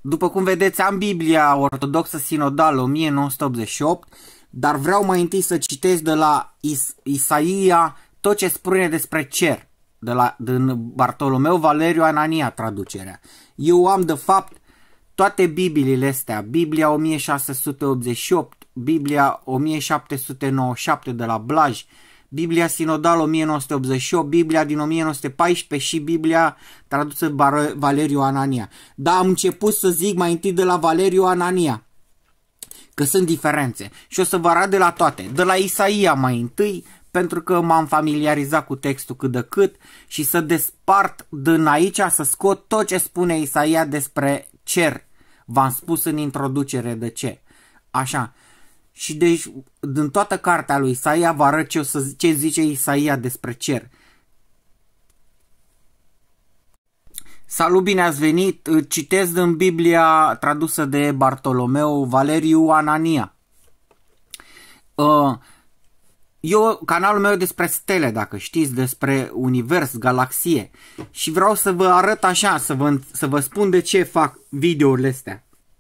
După cum vedeți, am Biblia Ortodoxă Sinodală 1988, dar vreau mai întâi să citesc de la Isaia tot ce spune despre cer, din Bartolomeu Valeriu Anania traducerea. Eu am de fapt toate Bibliile astea, Biblia 1688, Biblia 1797 de la Blaj, Biblia Sinodală 1988, Biblia din 1914 și Biblia tradusă Valeriu Anania. Dar am început să zic mai întâi de la Valeriu Anania, că sunt diferențe și o să vă arăt de la toate. De la Isaia mai întâi, pentru că m-am familiarizat cu textul cât de cât și să despart din aici, să scot tot ce spune Isaia despre cer. V-am spus în introducere de ce. Așa. Și deci, din toată cartea lui Isaia, vă arăt ce zice Isaia despre cer. Salut, bine ați venit! Citesc din Biblia tradusă de Bartolomeu Valeriu Anania. Canalul meu despre stele, dacă știți, despre univers, galaxie. Și vreau să vă arăt așa, să vă spun de ce fac videourile astea.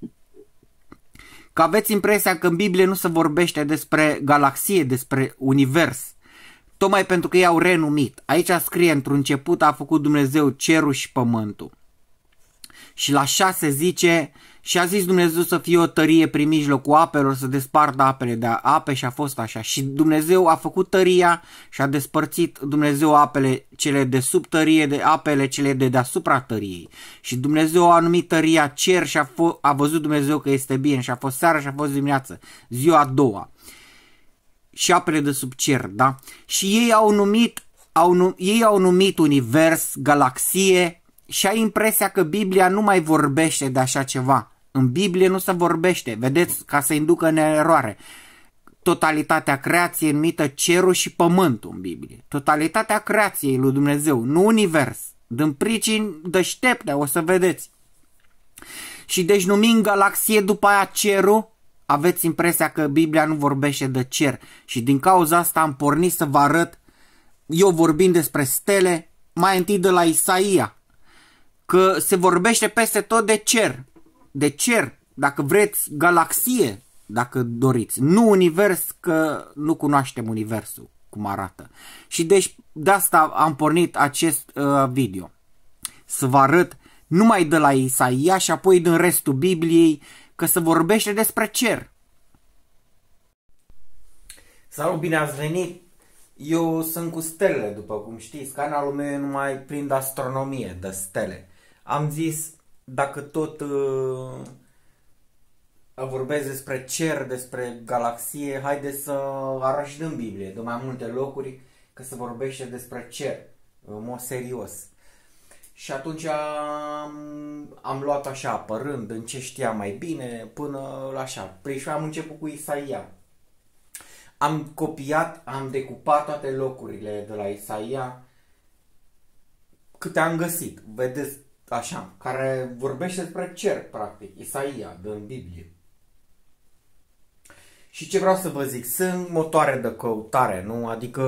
Că aveți impresia că în Biblie nu se vorbește despre galaxie, despre univers. Tocmai pentru că ei au renumit. Aici scrie, într-un început a făcut Dumnezeu cerul și pământul. Și la 6 zice, și a zis Dumnezeu să fie o tărie prin mijlocul apelor, să despartă apele de ape, și a fost așa. Și Dumnezeu a făcut tăria și a despărțit Dumnezeu apele cele de sub tărie de apele cele de deasupra tăriei. Și Dumnezeu a numit tăria cer și a văzut Dumnezeu că este bine și a fost seara și a fost dimineață, ziua a doua. Și apele de sub cer, da? Și ei au numit univers, galaxie, și ai impresia că Biblia nu mai vorbește de așa ceva. În Biblie nu se vorbește, vedeți, ca să inducă în eroare. Totalitatea creației numită cerul și pământul în Biblie. Totalitatea creației lui Dumnezeu, nu univers. Din pricini deștepte, o să vedeți. Și deci numind galaxie după aia cerul, aveți impresia că Biblia nu vorbește de cer. Și din cauza asta am pornit să vă arăt, eu vorbind despre stele, mai întâi de la Isaia, că se vorbește peste tot de cer. De cer, dacă vreți, galaxie, dacă doriți. Nu univers, că nu cunoaștem universul, cum arată. Și deci de asta am pornit acest video. Să vă arăt numai de la Isaia și apoi din restul Bibliei, că se vorbește despre cer. Salut, bine ați venit! Eu sunt cu stelele, după cum știți. Canalul meu e numai plin de astronomie, de stele. Am zis, dacă tot vorbesc despre cer, despre galaxie, haideți să arăt și din Biblie, de mai multe locuri, că se vorbește despre cer, în mod serios. Și atunci am luat așa, apărând în ce știam mai bine, până la așa. Și am început cu Isaia. Am copiat, am decupat toate locurile de la Isaia, câte am găsit. Vedeți, așa, care vorbește despre cer, practic, Isaia, din Biblie. Și ce vreau să vă zic, sunt motoare de căutare, nu? Adică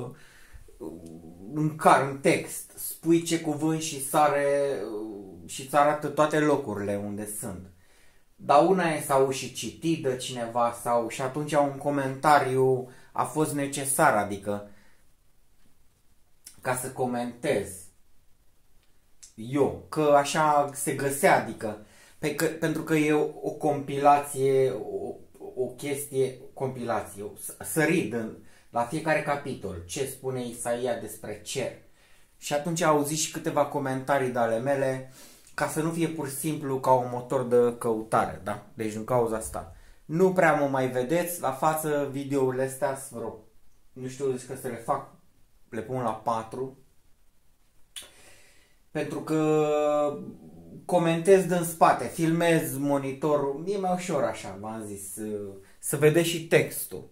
în text, spui ce cuvânt și sare și îți arată toate locurile unde sunt. Dar una e să auzi și citit de cineva sau și atunci un comentariu a fost necesar, adică ca să comentez eu, că așa se găsea, adică pentru că e o compilație, o chestie, compilație, sărit la fiecare capitol ce spune Isaia despre cer. Și atunci auzi și câteva comentarii de ale mele, ca să nu fie pur și simplu ca un motor de căutare, da? Deci în cauza asta. Nu prea mă mai vedeți la față videourile astea, vreo, nu știu, deci că să le fac, le pun la 4. Pentru că comentez din spate, filmez monitorul, e mai ușor așa, v-am zis, să vedeți și textul.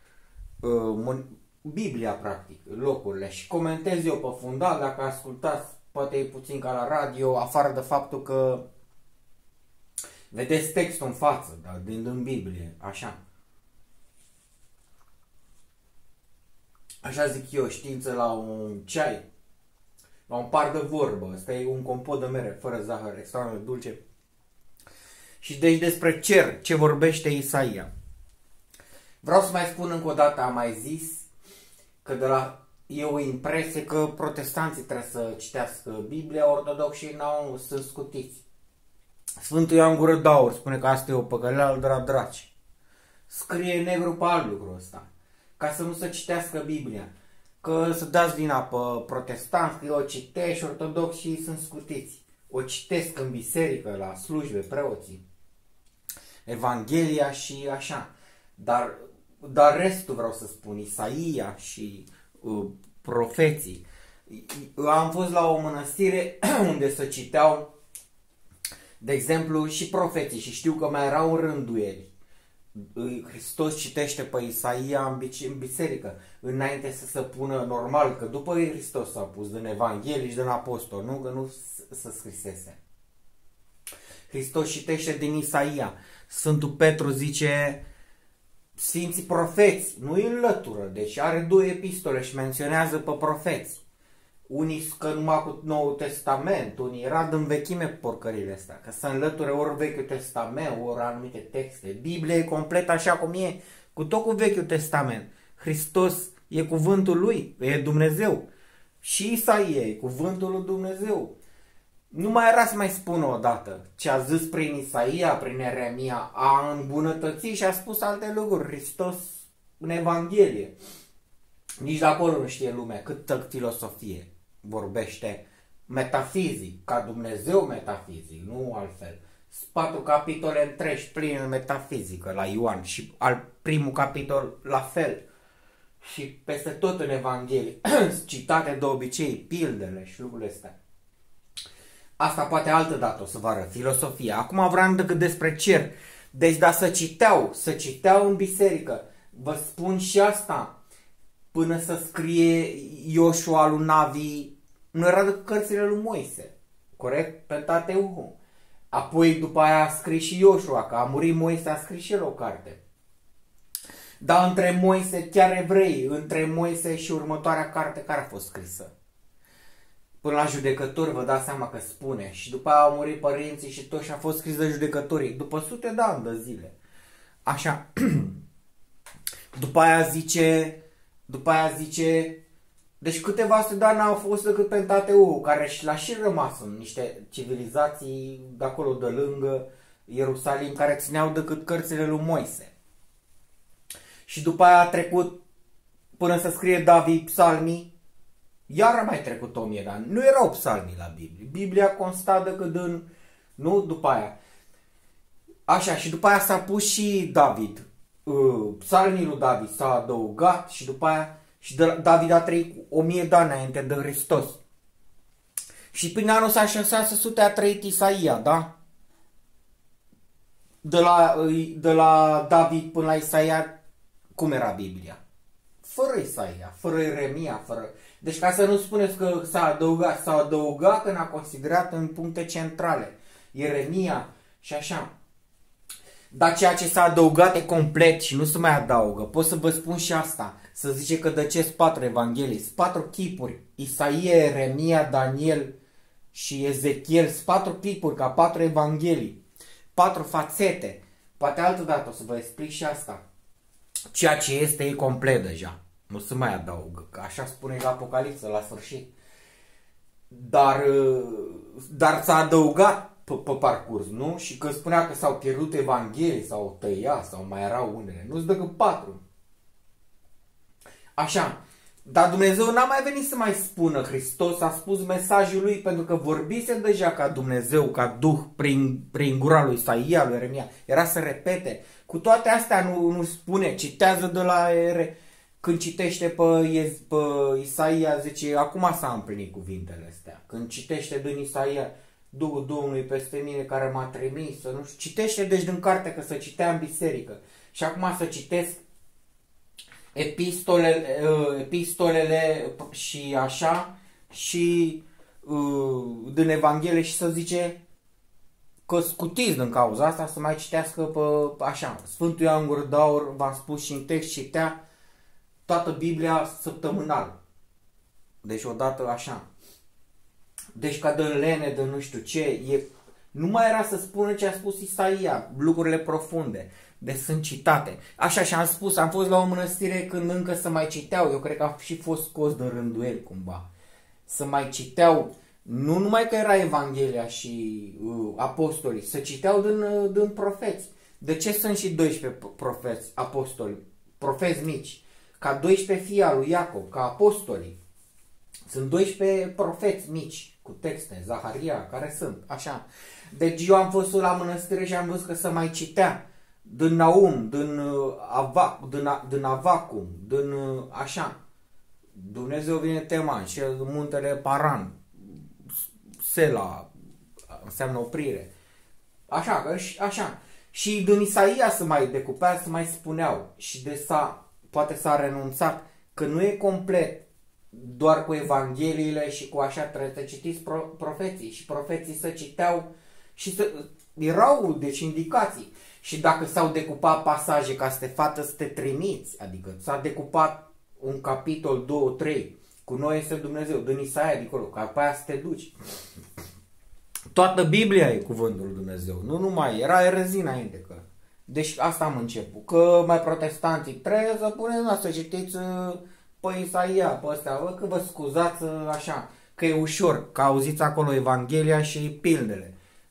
Biblia, practic, locurile, și comentez eu pe fundal, dacă ascultați, poate e puțin ca la radio, afară de faptul că vedeți textul în față, da, din Biblie, așa. Așa zic eu, știință la un ceai, la un par de vorbă. Ăsta e un compot de mere fără zahăr, extraordinar de dulce. Și deci despre cer, ce vorbește Isaia. Vreau să mai spun încă o dată, am mai zis, că e o impresie că protestanții trebuie să citească Biblia, ortodoxii sunt scutiți. Sfântul Ioan Gură de Aur spune că asta e o păcăleală de la draci. Scrie negru pe alb lucrul ăsta, ca să nu se citească Biblia. Că să dați vina pe protestanți, că o citești, ortodoxii sunt scutiți. O citesc în biserică, la slujbe, preoții, Evanghelia și așa. Dar restul vreau să spun, Isaia și profeții. Am fost la o mănăstire unde se citeau, de exemplu, și profeții și știu că mai erau rânduieli. Hristos citește pe Isaia în biserică, înainte să se pună normal, că după Hristos s-a pus din Evanghelii și din Apostol, nu? Că nu se scrisese. Hristos citește din Isaia. Sfântul Petru zice Sfinții profeți, nu îi înlătură, deci are 2 epistole și menționează pe profeți. Unii că numai cu Noul Testament, unii era din vechime porcările astea, că se înlăture ori Vechiul Testament, ori anumite texte. Biblia e complet așa cum e, cu tot cu Vechiul Testament. Hristos e cuvântul lui, e Dumnezeu. Și Isaia e cuvântul lui Dumnezeu. Nu mai era să mai spună odată ce a zis prin Isaia, prin Ieremia, a îmbunătățit și a spus alte lucruri. Hristos în Evanghelie. Nici de acolo nu știe lumea câtă filosofie vorbește metafizic, ca Dumnezeu metafizic, nu altfel. 4 capitole întregi pline în metafizică la Ioan și al primul capitol la fel. Și peste tot în Evanghelie, citate de obicei, pildele și lucrurile astea. Asta poate altă dată o să vă arăt, filosofia. Acum vreau decât despre cer. Deci da, să citeau în biserică. Vă spun și asta. Până să scrie Ioșua lui Navi, nu era decât cărțile lui Moise. Corect? Pentateuhul. Apoi după aia a scris și Ioșua, că a murit Moise, a scris și el o carte. Dar între Moise, chiar evrei, între Moise și următoarea carte care a fost scrisă? Până la Judecători, vă dați seama că spune. Și după aia au murit părinții și tot și a fost scris de Judecătorii. După sute de ani de zile. Așa. După aia zice, deci câteva sute de ani au fost decât Pentateuhul, care l-a și rămas în niște civilizații de acolo de lângă Ierusalim, care țineau decât cărțile lui Moise. Și după aia a trecut până să scrie David psalmii, iar a mai trecut 1000 de ani. Nu erau psalmii la Biblie. Biblia consta decât în... Nu? După aia. Așa, și după aia s-a pus și David. Psalmii lui David s-a adăugat și după aia și David a trăit 1000 de ani înainte de Hristos. Și prin anul 600 a trăit Isaia, da? De la David până la Isaia, cum era Biblia? Fără Isaia, fără Ieremia, fără... Deci ca să nu spuneți că s-a adăugat când a considerat în puncte centrale. Ieremia și așa. Dar ceea ce s-a adăugat e complet și nu se mai adaugă. Pot să vă spun și asta. Să zice că de ce 4 evanghelii? 4 chipuri. Isaia, Ieremia, Daniel și Ezechiel. 4 chipuri ca 4 evanghelii. 4 fațete. Poate altă dată o să vă explic și asta. Ceea ce este e complet deja. Nu se mai adaugă. Că așa spune la Apocalipsă la sfârșit. Dar s-a adăugat pe parcurs, nu? Și că spunea că s-au pierdut evanghelii, s-au tăiat, sau mai erau unele. Nu-s decât 4. Așa. Dar Dumnezeu n-a mai venit să mai spună. Hristos a spus mesajul lui pentru că vorbise deja ca Dumnezeu, ca Duh, prin gura lui Isaia, lui Ieremia. Era să repete. Cu toate astea nu spune. Citează de la când citește pe Isaia, zice, acum s-a împlinit cuvintele astea. Când citește din Isaia, Duhul Domnului peste mine care m-a trimis, să nu știu. Citește deci din carte, că să citea în biserică. Și acum să citesc epistolele și așa, și din Evanghelie și să zice că scutiți din cauza asta să mai citească pe așa. Sfântul Ioan Gură de Aur, v-am spus și în text, citea toată Biblia săptămânal. Deci odată așa. Deci ca de lene, de nu știu ce, Nu mai era să spună ce a spus Isaia, lucrurile profunde. Deci sunt citate. Așa, și am spus, am fost la o mănăstire când încă să mai citeau. Eu cred că a și fost scos din rânduieli cumva. Să mai citeau, nu numai că era Evanghelia și apostolii, să citeau din profeți. De ce sunt și 12 profeți, apostoli, profeți mici? Ca 12 fii al lui Iacov, ca apostolii. Sunt 12 profeți mici cu texte, Zaharia, care sunt, așa. Deci eu am fost la mănăstire și am văzut că se mai citea din Naum, din Avacum, din așa. Dumnezeu vine Teman și muntele Paran, Sela, înseamnă oprire. Așa. Și din Isaia se mai decupea, se mai spuneau. Și de poate s-a renunțat, că nu e complet doar cu Evangheliile și cu așa, trebuie să citiți profeții. Și profeții se citeau și erau, deci, indicații. Și dacă s-au decupat pasaje ca să te fată să te trimiți, adică s-a decupat un capitol, 2, 3, cu noi este Dumnezeu, din Isaia de acolo, ca pe aia să te duci. Toată Biblia e cuvântul lui Dumnezeu, nu numai, era erezii înainte că. Deci asta am început, că mai protestanții trebuie să puneți să citiți pe Isaia, pe ăstea, că vă scuzați așa, că e ușor, că auziți acolo Evanghelia și pildele.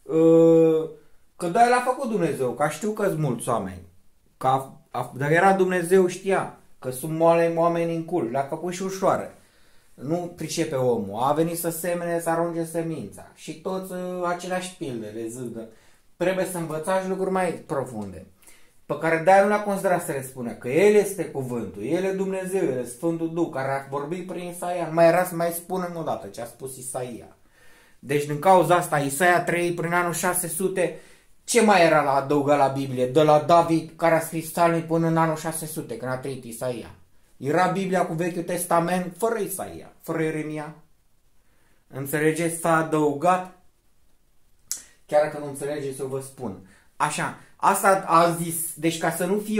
Că de-aia l-a făcut Dumnezeu, că știu că-s mulți oameni, dar era Dumnezeu, știa că sunt oameni în cul, le-a făcut și ușoare. Nu pricepe omul, a venit să semene, să arunce semința și toți aceleași pilde le zic. Trebuie să învățați lucruri mai profunde, pe care de-aia nu le-a considerat să le spună, că El este cuvântul, El e Dumnezeu, El e Sfântul Duh, care a vorbit prin Isaia, nu mai era să mai spună încă o dată ce a spus Isaia. Deci din cauza asta, Isaia 3 prin anul 600, ce mai era la adăugat la Biblie? De la David, care a scris psalmii până în anul 600, când a trăit Isaia. Era Biblia cu Vechiul Testament fără Isaia, fără Ieremia. Înțelegeți? S-a adăugat. Chiar dacă nu înțelegeți, eu vă spun. Așa, asta a zis, deci ca să nu fie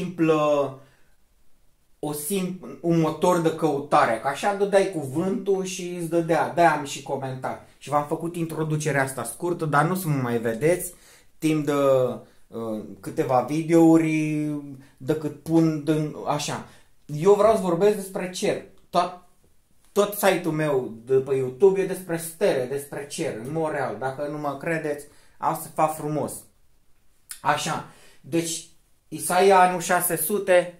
un motor de căutare, că așa dădeai cuvântul și îți dădea, de-aia am și comentat. Și v-am făcut introducerea asta scurtă, dar nu să mă mai vedeți timp de câteva videouri, decât pun așa. Eu vreau să vorbesc despre cer. Tot site-ul meu de pe YouTube e despre stele, despre cer, în mod real. Dacă nu mă credeți, am să fac frumos. Așa. Deci, Isaia anul 600,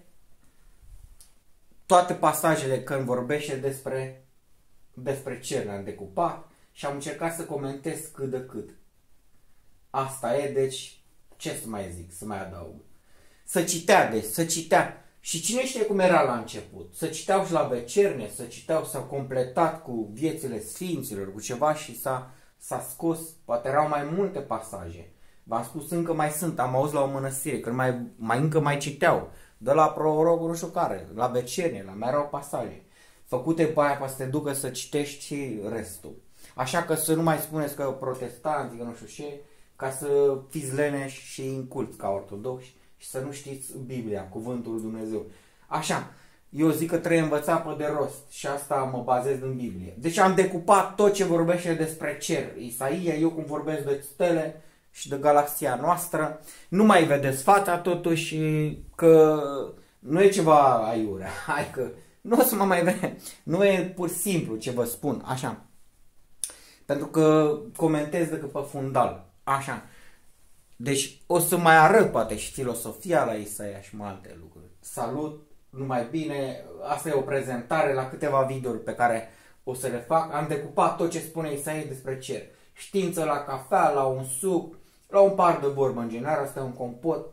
toate pasajele când vorbește despre cer le-am decupat și am încercat să comentez cât de cât. Asta e, deci, ce să mai zic, să mai adaug. Să citea. Și cine știe cum era la început? Să citeau și la vecerne, s-au completat cu viețile sfinților, cu ceva și s-a scos, poate erau mai multe pasaje. V-am spus, încă mai sunt, am auzit la o mănăstire, că încă mai citeau, de la prorocul nu știu care, la vecerne, la mai erau pasaje. Făcute pe aia, să te ducă să citești și restul. Așa că să nu mai spuneți că protestanții, că nu știu ce, ca să fiți leneși și inculți ca ortodoxi și să nu știți Biblia, cuvântul lui Dumnezeu. Așa, eu zic că trebuie învățat pe de rost și asta mă bazez în Biblie. Deci am decupat tot ce vorbește despre cer. Isaia, eu cum vorbesc de stele și de galaxia noastră. Nu mai vedeți fața totuși, că nu e ceva aiurea. Hai că nu o să mă mai vede. Nu e pur și simplu ce vă spun, așa. Pentru că comentez decât pe fundal. Așa. Deci o să mai arăt poate și filosofia la Isaia și mai alte lucruri. Salut, numai bine, asta e o prezentare la câteva videouri pe care o să le fac. Am decupat tot ce spune Isaia despre cer. Știință la cafea, la un suc, la un par de vorbă în general, asta e un compot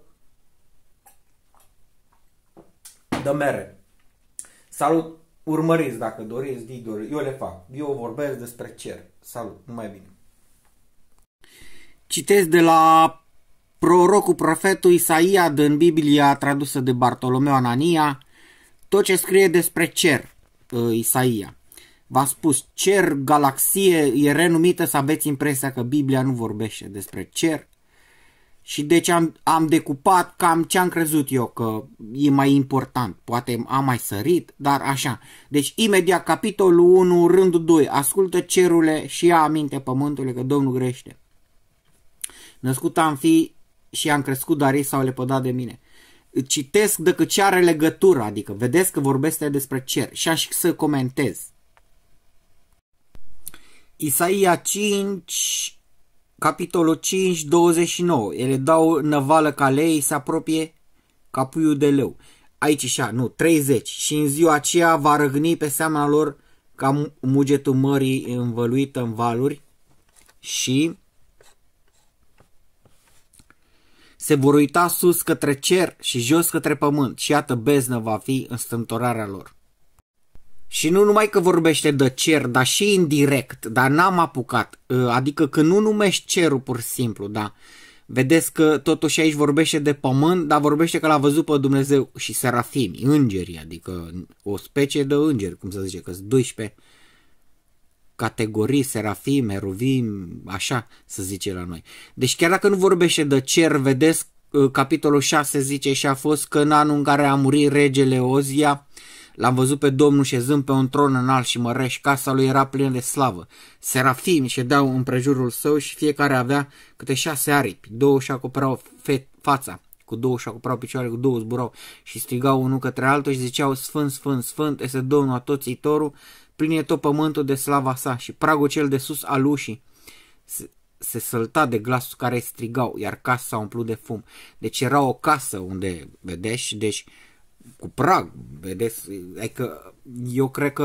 de mere. Salut, urmăriți dacă doriți videouri, eu le fac. Eu vorbesc despre cer. Salut, numai bine. Citesc de la prorocul profetul Isaia din Biblia tradusă de Bartolomeu Anania, tot ce scrie despre cer, Isaia. V-am spus, cer, galaxie, e renumită să aveți impresia că Biblia nu vorbește despre cer. Și deci am decupat cam ce am crezut eu că e mai important. Poate am mai sărit, dar așa. Deci imediat capitolul 1, rândul 2, ascultă cerule și ia aminte pământule că Domnul grește. Născut am fi și am crescut, dar ei s-au lepădat de mine. Citesc decât ce are legătură, adică vedeți că vorbește despre cer și aș să comentez. Isaia 5, capitolul 5, 29. Ele dau năvală ca lei, se apropie ca puiul de leu. Aici așa, nu, 30. Și în ziua aceea va răgni pe seama lor ca mugetul mării învăluită în valuri și se vor uita sus către cer și jos către pământ și iată beznă va fi înstrâmtorarea lor. Și nu numai că vorbește de cer, dar și indirect, dar n-am apucat, adică că nu numești cerul pur și simplu, da. Vedeți că totuși aici vorbește de pământ, dar vorbește că l-a văzut pe Dumnezeu și serafimi, îngerii, adică o specie de îngeri, cum să zice, că sunt 12 categorii, serafim, eruvim, așa să zice la noi. Deci chiar dacă nu vorbește de cer, vedeți, capitolul 6 zice și a fost că în anul în care a murit regele Ozia, l-am văzut pe Domnul șezând pe un tron înalt și măreș, casa lui era plină de slavă. Serafimi ședeau împrejurul său și fiecare avea câte 6 aripi, 2 își acoperau fața, cu 2 își acoperau picioarele, cu 2 zburau și strigau unul către altul și ziceau Sfânt, Sfânt, Sfânt este Domnul Atoțitorul, plin e tot pământul de slava sa și pragul cel de sus al ușii se sălta de glasul care strigau, iar casa s-a umplut de fum. Deci era o casă unde, vedeți, deci cu prag, vedeți, adică eu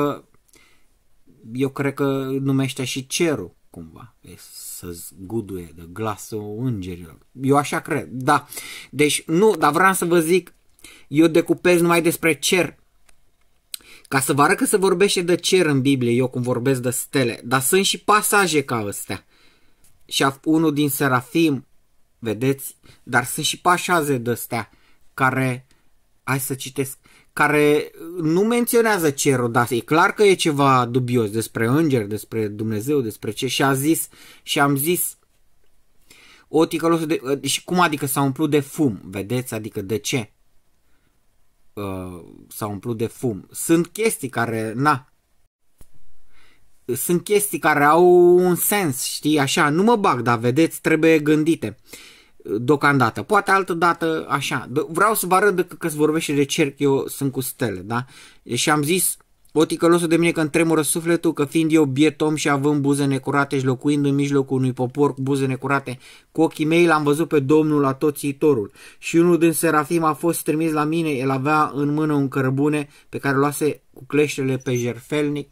cred că numește și cerul cumva, să zguduie de glasul îngerilor. Eu așa cred, da. Deci nu, dar vreau să vă zic, eu decupez numai despre cer, ca să vă arăt că se vorbește de cer în Biblie, eu cum vorbesc de stele, dar sunt și pasaje ca ăstea. Și unul din serafim, vedeți, dar sunt și pasaje de astea care, hai să citesc, care nu menționează cerul, dar e clar că e ceva dubios despre îngeri, despre Dumnezeu, despre ce. Și am zis, o ticăloasă de, și cum adică s-a umplut de fum, vedeți, adică de ce? S-a umplut de fum. Sunt chestii care, sunt chestii care au un sens, știi, așa, nu mă bag, dar vedeți, trebuie gândite deocamdată, poate altă dată, așa. Vreau să vă arăt că se vorbește de cer, că eu sunt cu stele, da? Și am zis, o ticălosul de mine că îmi tremură sufletul, că fiind eu biet om și având buze necurate și locuind în mijlocul unui popor cu buze necurate, cu ochii mei l-am văzut pe Domnul Atoțitorul. Și unul din serafim a fost trimis la mine, el avea în mână un cărbune pe care luase cu cleștele pe jertfelnic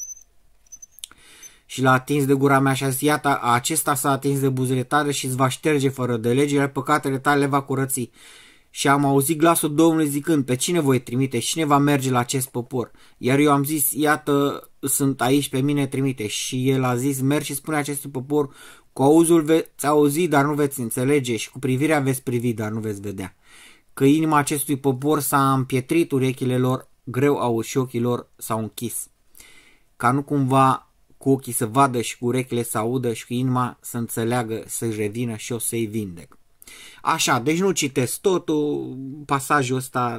și l-a atins de gura mea și a zis, iată, acesta s-a atins de buzele tale și îți va șterge fără de lege, iar păcatele tale le va curăți. Și am auzit glasul Domnului zicând, pe cine voi trimite și cine va merge la acest popor? Iar eu am zis, iată, sunt aici, pe mine trimite. Și el a zis, mergi și spune acestui popor, cu auzul veți auzi, dar nu veți înțelege și cu privirea veți privi, dar nu veți vedea. Că inima acestui popor s-a împietrit, urechile lor greu au și ochii lor s-au închis. Ca nu cumva cu ochii să vadă și cu urechile să audă și cu inima să înțeleagă, să-și revină și o să-i vindec. Așa, deci nu citesc totul, pasajul ăsta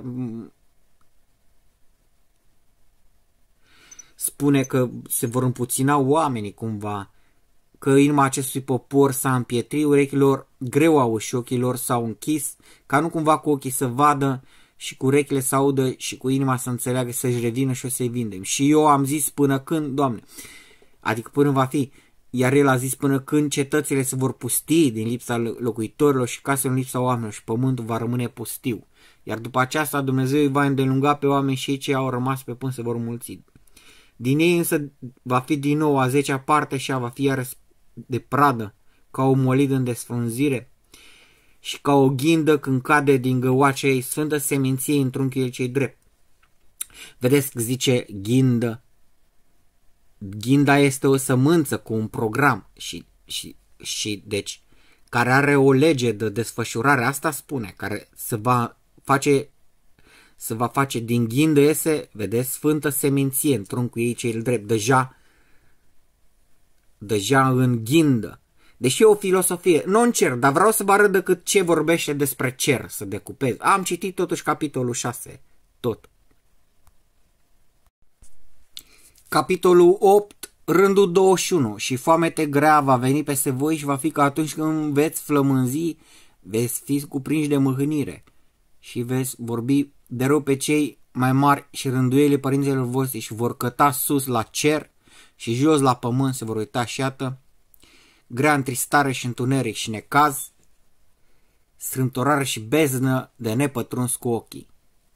spune că se vor împuțina oamenii cumva, că inima acestui popor s-a împietrit, urechilor greu au și ochii lor s-au închis, ca nu cumva cu ochii să vadă și cu urechile să audă și cu inima să înțeleagă, să-și revină și o să-i vindem. Și eu am zis până când, Doamne, adică până va fi, iar el a zis până când cetățile se vor pusti din lipsa locuitorilor și casele în lipsa oamenilor și pământul va rămâne pustiu. Iar după aceasta Dumnezeu îi va îndelunga pe oameni și cei au rămas pe până se vor mulți. Din ei însă va fi din nou a 10-a parte și ea va fi iarăși de pradă, ca o molidă în desfrânzire și ca o ghindă când cade din găoacea ei sfântă seminție în trunchiul cei drept. Vedeți că zice ghindă. Ghinda este o sămânță cu un program și deci care are o lege de desfășurare, asta spune, care se va face din ghindă iese, vedeți, sfântă seminție în truncul ei cel drept, deja în ghindă. Deși e o filosofie, nu în cer, dar vreau să vă arăt decât ce vorbește despre cer, să decupez. Am citit totuși capitolul 6, tot. Capitolul 8 Rândul 21. Și foamete grea va veni peste voi și va fi că atunci când veți flămânzi, veți fi cuprinși de mâhnire și veți vorbi de rău pe cei mai mari și rânduielile părinților voștri și vor căta sus la cer și jos la pământ se vor uita și iată, grea întristare și întuneric și necaz, strâmtorare și beznă de nepătruns cu ochii.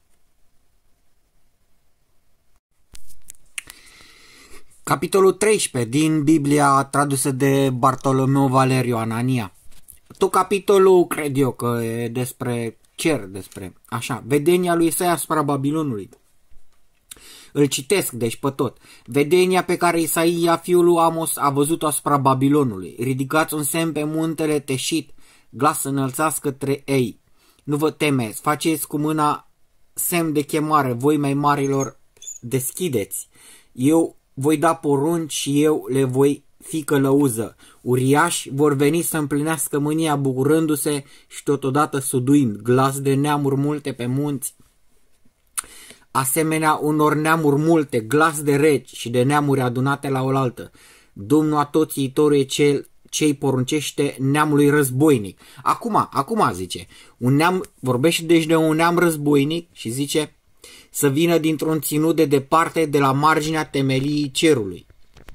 Capitolul 13 din Biblia tradusă de Bartolomeu Valeriu Anania. Tot capitolul cred eu că e despre cer, despre așa, vedenia lui Isaia asupra Babilonului. Îl citesc, deci pe tot. Vedenia pe care Isaia, fiul lui Amos, a văzut-o asupra Babilonului. Ridicați un semn pe muntele Teșit, glas înălțați către ei. Nu vă temeți, faceți cu mâna semn de chemare, voi mai marilor, deschideți. Eu voi da porunci și eu le voi fi călăuză. Uriași vor veni să împlinească mânia bucurându-se și totodată suduind, glas de neamuri multe pe munți, asemenea unor neamuri multe, glas de regi și de neamuri adunate la oaltă. Domnul Atoțiitorul e cel ce-i poruncește neamului războinic. Acum zice, un neam, vorbește deci de un neam războinic și zice să vină dintr-un ținut de departe de la marginea temeliei cerului.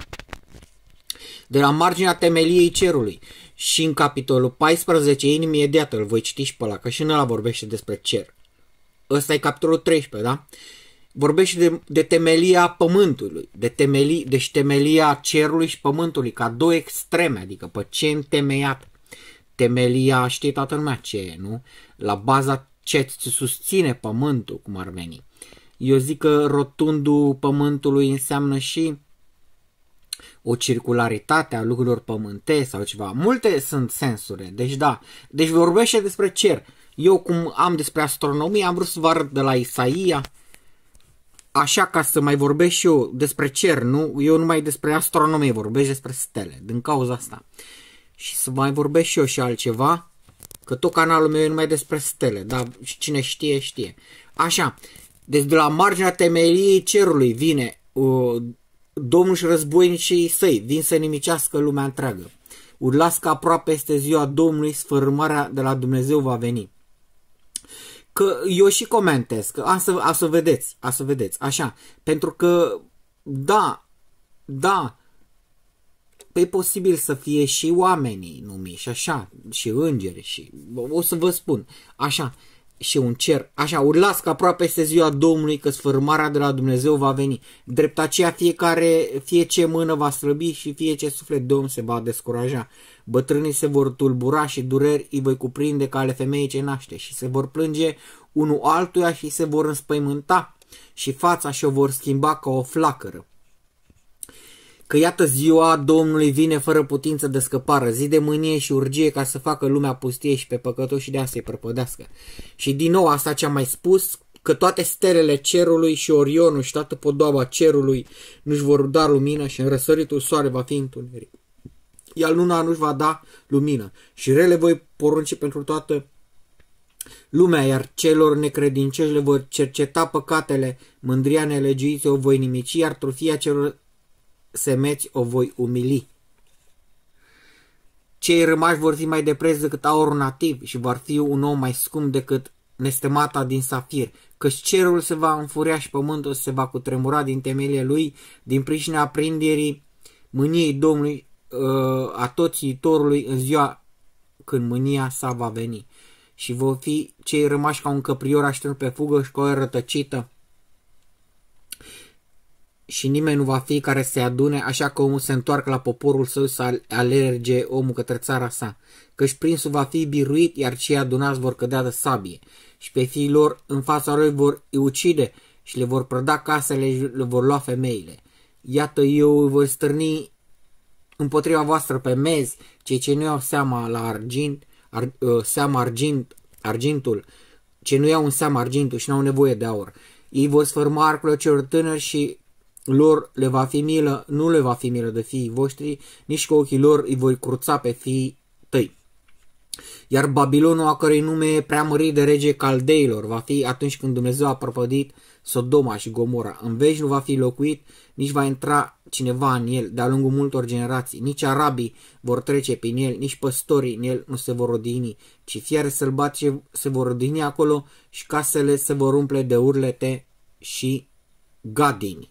De la marginea temeliei cerului. Și în capitolul 14, imediat îl voi citi și pe ăla, că și în ăla vorbește despre cer. Ăsta e capitolul 13, da? Vorbește de temelia pământului, deci temelia cerului și pământului, ca două extreme, adică pe ce întemeiat. Temelia, știe toată lumea ce e, nu? La baza ce susține pământul, cum ar veni. Eu zic că rotundul pământului înseamnă și o circularitate a lucrurilor pământești sau ceva. Multe sunt sensuri, deci da. Deci vorbește despre cer. Eu cum am despre astronomie, am vrut să vă arăt de la Isaia, așa ca să mai vorbesc și eu despre cer, nu? Eu numai despre astronomie vorbesc, despre stele, din cauza asta. Și să mai vorbesc și eu și altceva, că tot canalul meu e numai despre stele, dar cine știe, știe. Așa, deci de la marginea temeliei cerului vine Domnul și războinicii săi, vin să nimicească lumea întreagă. Urlați că aproape este ziua Domnului, sfărâmarea de la Dumnezeu va veni. Că eu și comentez, că a să vedeți, așa, pentru că, da, e posibil să fie și oamenii numiți, și așa, și îngeri, și o să vă spun, așa, și un cer, așa, urlați că aproape este ziua Domnului, că sfârmarea de la Dumnezeu va veni. Drept aceea fie ce mână va slăbi și fie ce suflet de om se va descuraja. Bătrânii se vor tulbura și dureri îi voi cuprinde ca ale femeii ce naște și se vor plânge unul altuia și se vor înspăimânta și fața și-o vor schimba ca o flacără. Că iată ziua Domnului vine fără putință de scăpare, zi de mânie și urgie ca să facă lumea pustie și pe păcătoși de a să-i prăpădească. Și din nou asta ce am mai spus, că toate stelele cerului și Orionul și toată podoaba cerului nu-și vor da lumină și în răsăritul soare va fi întuneric. Iar luna nu-și va da lumină și rele voi porunci pentru toată lumea, iar celor necredincioși le vor cerceta păcatele, mândria nelegiuiți o voi nimici, iar trufia celor semeți o voi umili. Cei rămași vor fi mai de preț decât aurul nativ și vor fi un om mai scump decât nestemata din safir, căci cerul se va înfuria și pământul se va cutremura din temelie lui, din pricina aprinderii mâniei Domnului Atoțiitorului în ziua când mânia sa va veni. Și vor fi cei rămași ca un căprior așternut pe fugă și ca o rătăcită. Și nimeni nu va fi care se adune, așa că omul se întoarcă la poporul său să alerge omul către țara sa. Căci prinsul va fi biruit, iar cei adunați vor cădea de sabie. Și pe fiii lor în fața lor vor îi ucide și le vor prăda casele și le vor lua femeile. Iată, eu voi stârni împotriva voastră pe mezi, cei ce nu iau seama la argintul, ce nu iau în seamă argintul și nu au nevoie de aur. Ei vor sfârma arcurile celor tânări și lor le va fi milă, nu le va fi milă de fiii voștri, nici cu ochii lor îi voi cruța pe fiii tăi. Iar Babilonul, a cărei nume e preamărit de rege caldeilor, va fi atunci când Dumnezeu a prăpădit Sodoma și Gomora. În veci nu va fi locuit, nici va intra cineva în el de-a lungul multor generații. Nici arabii vor trece prin el, nici păstorii în el nu se vor odihni, ci fiare sălbatice se vor odihni acolo și casele se vor umple de urlete și gadini.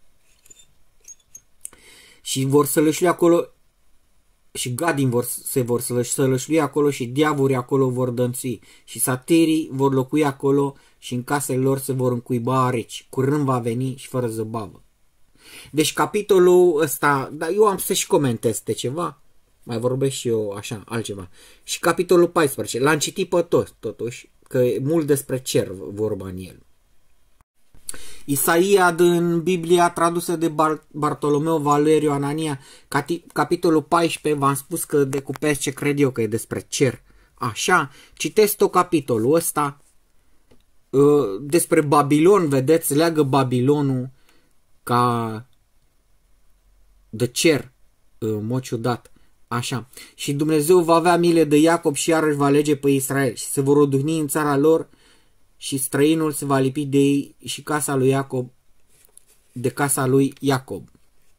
Și vor sălășlui acolo și gadini se vor sălășlui acolo și diavoli acolo vor dănțui și satirii vor locui acolo și în casele lor se vor încuiba arici. Curând va veni și fără zăbavă. Deci capitolul ăsta, dar eu am să și comentez de ceva, mai vorbesc și eu așa, altceva. Și capitolul 14, l-am citit pe tot, totuși, că e mult despre cer vorba în el. Isaia din Biblia tradusă de Bartolomeu Valeriu Anania, capitolul 14, v-am spus că decupez ce cred eu că e despre cer. Așa, citesc tot capitolul ăsta, despre Babilon, vedeți, leagă Babilonul ca de cer, în mod ciudat. Așa. Și Dumnezeu va avea milă de Iacob și iarăși va alege pe Israel și se vor odihni în țara lor și străinul se va lipi de ei și casa lui Iacob, de casa lui Iacob.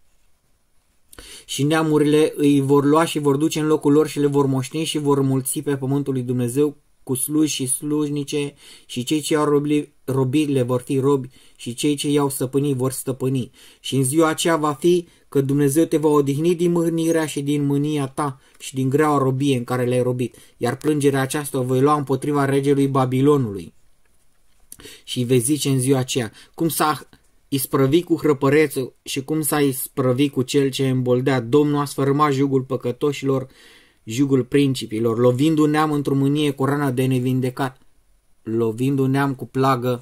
Și neamurile îi vor lua și vor duce în locul lor și le vor moșteni și vor mulți pe pământul lui Dumnezeu cu sluji și slujnice și cei ce au robit le vor fi robi și cei ce i-au stăpânit vor stăpâni. Și în ziua aceea va fi că Dumnezeu te va odihni din mâhnirea și din mânia ta și din greaua robie în care le-ai robit, iar plângerea aceasta o voi lua împotriva regelui Babilonului. Și vei zice în ziua aceea, cum s-a isprăvit cu hrăpărețul și cum s-a isprăvit cu cel ce îmboldea, Domnul a sfărâmat jugul păcătoșilor, jugul principilor, lovindu un neam într-o mânie cu rana de nevindecat, lovindu un neam cu plagă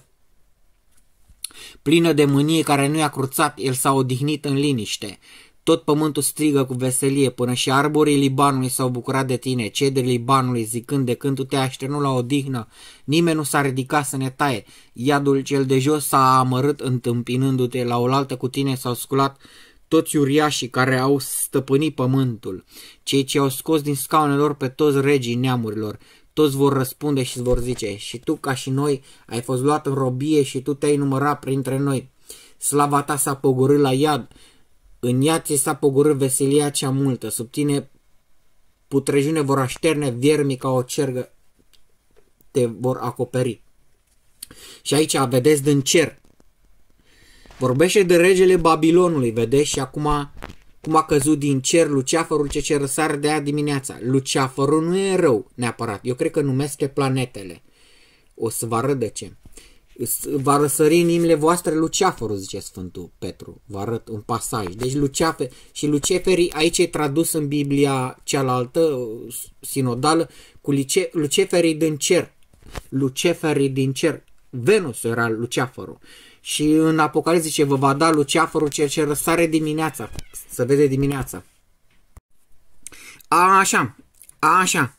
plină de mânie care nu i-a cruțat, el s-a odihnit în liniște. Tot pământul strigă cu veselie, până și arborii Libanului s-au bucurat de tine, cedrii Libanului, zicând, de când tu te-ai așternut la odihnă, nimeni nu s-a ridicat să ne taie. Iadul cel de jos s-a amărât întâmpinându-te, la oaltă cu tine s-au sculat toți uriașii care au stăpânit pământul, cei ce au scos din scaunele lor pe toți regii neamurilor. Toți vor răspunde și vor zice, și tu ca și noi ai fost luat în robie și tu te-ai numărat printre noi. Slava ta s-a pogorât la iad, în iad ți s-a pogorât veselia cea multă, sub tine putrejune vor așterne, viermii ca o cergă te vor acoperi. Și aici vedeți din cer. Vorbește de regele Babilonului, vedeți? Și acum cum a căzut din cer Luceafărul ce răsare de ea dimineața. Luceafărul nu e rău neapărat. Eu cred că numesc planetele. O să vă arăt de ce. Va răsări în inimile voastre Luceafărul, zice Sfântul Petru. Vă arăt un pasaj. Deci Luceafer și Luceferii aici e tradus în Biblia cealaltă, sinodală, cu Luceferii din cer. Luceferii din cer. Venus era Luceafărul. Și în Apocalipsă zice, vă va da Luceafărul cel ce răsare dimineața. Să vede dimineața. Așa.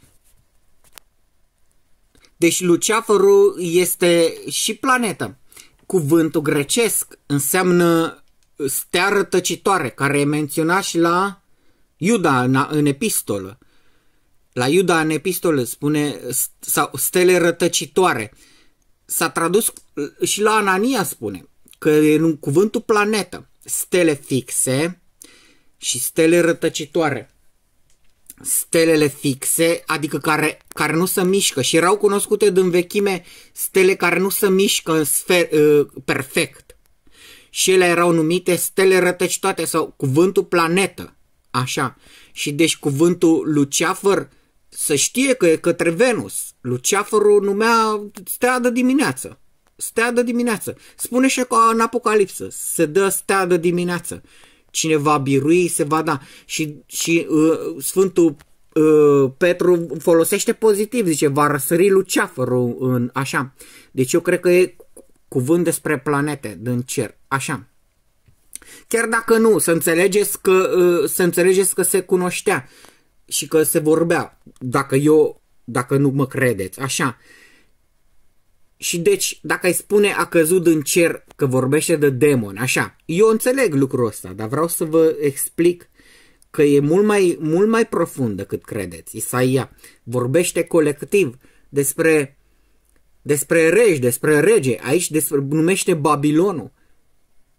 Deci Luceafărul este și planetă. Cuvântul grecesc înseamnă stea rătăcitoare, care e menționat și la Iuda în epistolă. La Iuda în epistolă spune sau stele rătăcitoare. S-a tradus și la Anania spune că e în cuvântul planetă, stele fixe și stele rătăcitoare. Stelele fixe, adică care nu se mișcă, și erau cunoscute din vechime stele care nu se mișcă perfect. Și ele erau numite stele rătăcitoare sau cuvântul planetă. Așa. Și deci cuvântul Luceafăr să știe că e către Venus. Luceafărul numea stea de dimineață. Stea de dimineață. Spune și că în Apocalipsă se dă stea de dimineață. Cine va birui se va da. Și Sfântul Petru folosește pozitiv. Zice, va răsări Luceafărul în așa. Deci eu cred că e cuvânt despre planete din cer. Așa. Chiar dacă nu, să înțelegeți că se cunoștea și că se vorbea, dacă nu mă credeți, așa. Și deci, dacă îi spune a căzut în cer, că vorbește de demoni, așa, eu înțeleg lucrul ăsta, dar vreau să vă explic că e mult mai profund decât credeți. Isaia vorbește colectiv despre regi, despre rege, aici numește Babilonul.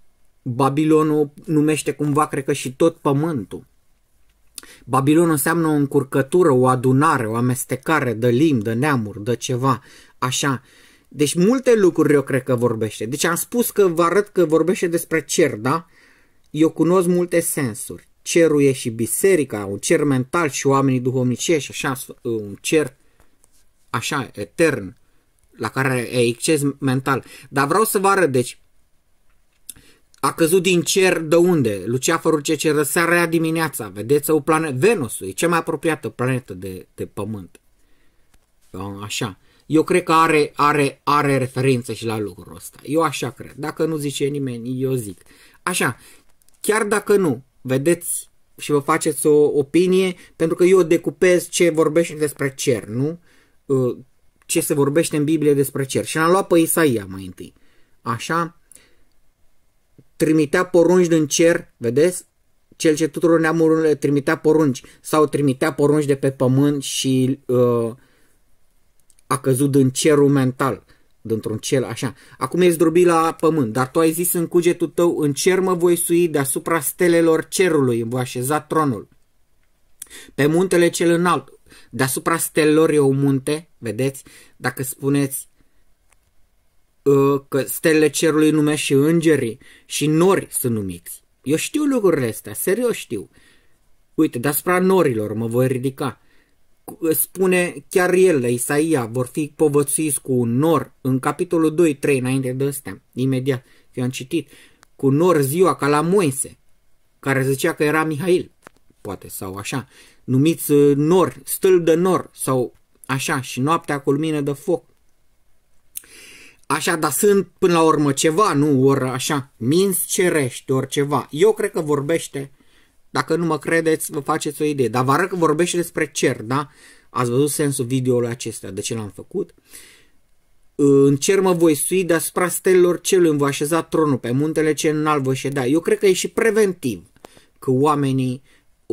Babilonul numește cumva, cred că și tot pământul. Babilonul înseamnă o încurcătură, o adunare, o amestecare de limbi, de neamuri, de ceva, așa. Deci multe lucruri eu cred că vorbește. Deci am spus că vă arăt că vorbește despre cer, da? Eu cunosc multe sensuri. Cerul e și biserica, un cer mental și oamenii duhovnicești, așa, un cer așa, etern, la care e acces mental. Dar vreau să vă arăt, deci, a căzut din cer de unde? Luceafărul ce răsarea dimineața, vedeți, o planetă, Venusul, e cea mai apropiată planetă de Pământ. Așa. Eu cred că are referință și la lucrul ăsta. Eu așa cred. Dacă nu zice nimeni, eu zic. Așa. Chiar dacă nu, vedeți și vă faceți o opinie, pentru că eu decupez ce vorbește despre cer, nu? Ce se vorbește în Biblie despre cer. Și l-am luat pe Isaia mai întâi. Așa. Trimitea porunci din cer, vedeți? Cel ce tuturor neamurilor trimitea porunci sau trimitea porunci de pe pământ și a căzut din cerul mental, dintr-un cer, așa. Acum e zdrobit la pământ, dar tu ai zis în cugetul tău, în cer mă voi sui deasupra stelelor cerului, îmi voi așeza tronul. Pe muntele cel înalt, deasupra stelelor e un munte, vedeți? Dacă spuneți că stelele cerului numesc și îngerii și nori sunt numiți. Eu știu lucrurile astea, serios știu. Uite, deasupra norilor mă voi ridica. Spune chiar el, Isaia, vor fi povățuiți cu un nor, în capitolul 2-3, înainte de ăstea, imediat, eu am citit, cu nor ziua ca la Moise, care zicea că era Mihail, poate, sau așa, numiți nor, stâlp de nor, sau așa, și noaptea cu lumină de foc. Așa, dar sunt până la urmă ceva, nu? Ori așa, minți cerești, ori ceva. Eu cred că vorbește, dacă nu mă credeți, vă faceți o idee. Dar vă arăt că vorbește despre cer, da? Ați văzut sensul videoului acesta, de ce l-am făcut? În cer mă voi sui deasupra stelelor celui, îmi voi așeza tronul, pe muntele cel înalt voi ședea. Eu cred că e și preventiv, că oamenii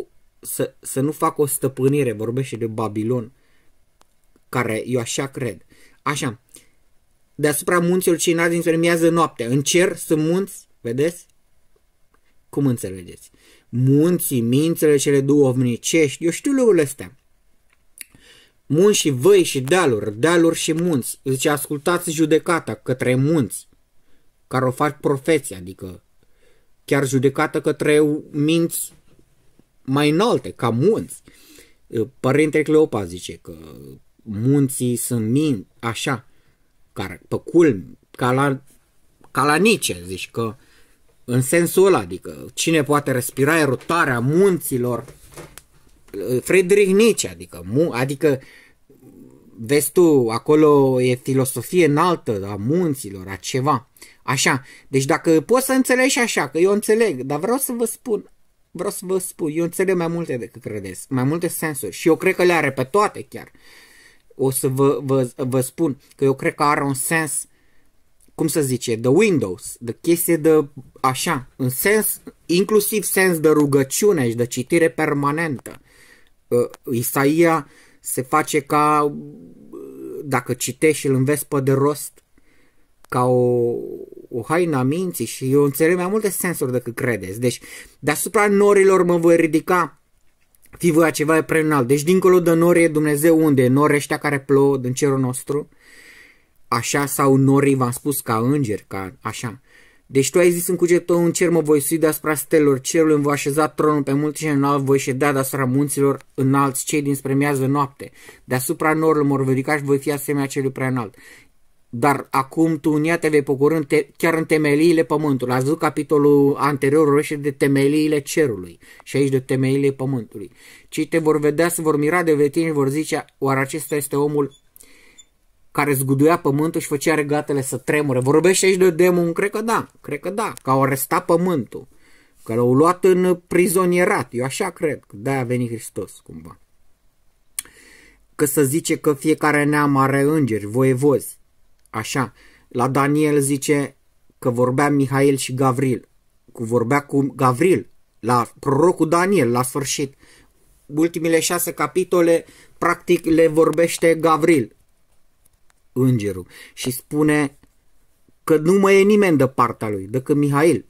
să nu facă o stăpânire, vorbește de Babilon, care eu așa cred. Așa. Deasupra munților cei înalți dinspre miază noaptea. În cer sunt munți, vedeți? Cum înțelegeți? Munții, mințele cele duhovnicești, eu știu lucrurile astea. Munți și văi și dealuri, dealuri și munți. Zice, ascultați judecata către munți, care o fac profeții, adică chiar judecată către minți mai înalte, ca munți. Părintele Cleopa zice că munții sunt minți, așa, care, pe culmi, ca la Nietzsche, zici că în sensul ăla, adică cine poate respira erotarea munților, Friedrich Nietzsche, adică vezi tu, acolo e filosofie înaltă a munților, a ceva, așa, deci dacă poți să înțelegi așa, că eu înțeleg, dar vreau să vă spun, eu înțeleg mai multe decât credeți, mai multe sensuri și eu cred că le are pe toate chiar. O să vă spun că eu cred că are un sens, cum să zice, de Windows, de chestie de așa, în sens, inclusiv sens de rugăciune și de citire permanentă. Isaia se face ca, dacă citești și îl înveți pe de rost, ca o haină a minții și eu înțeleg mai multe sensuri decât credeți. Deci, deasupra norilor mă voi ridica, fi voia ceva e prea înalt. Deci dincolo de nori e Dumnezeu unde? Nori ăștia care plouă din cerul nostru? Așa, sau norii, v-am spus, ca îngeri, ca așa. Deci tu ai zis în cugetul tău, în cer mă voi sui deasupra stelelor cerului, îmi voi așeza tronul pe multe și înalt, voi ședea deasupra munților înalți, cei dinspre miază noapte. Deasupra norilor mă voi ridica și voi fi asemenea celui prea înalt. Dar acum tu în ea te vei pogorî chiar în temeliile pământului. Ați văzut capitolul anterior, vorbește de temeliile cerului și aici de temeliile pământului. Cei te vor vedea, se vor mira de tine și vor zice, oare acesta este omul care zguduia pământul și făcea regatele să tremure. Vorbește aici de demon? Cred că da, că au arestat pământul, că l-au luat în prizonierat. Eu așa cred, că de-aia a venit Hristos cumva. Că să zice că fiecare neam are îngeri, voievozi. Așa, la Daniel zice că vorbea Mihail și Gavril. Vorbea cu Gavril, la prorocul Daniel, la sfârșit. Ultimile 6 capitole, practic, le vorbește Gavril, îngerul. Și spune că nu mai e nimeni de partea lui, decât Mihail.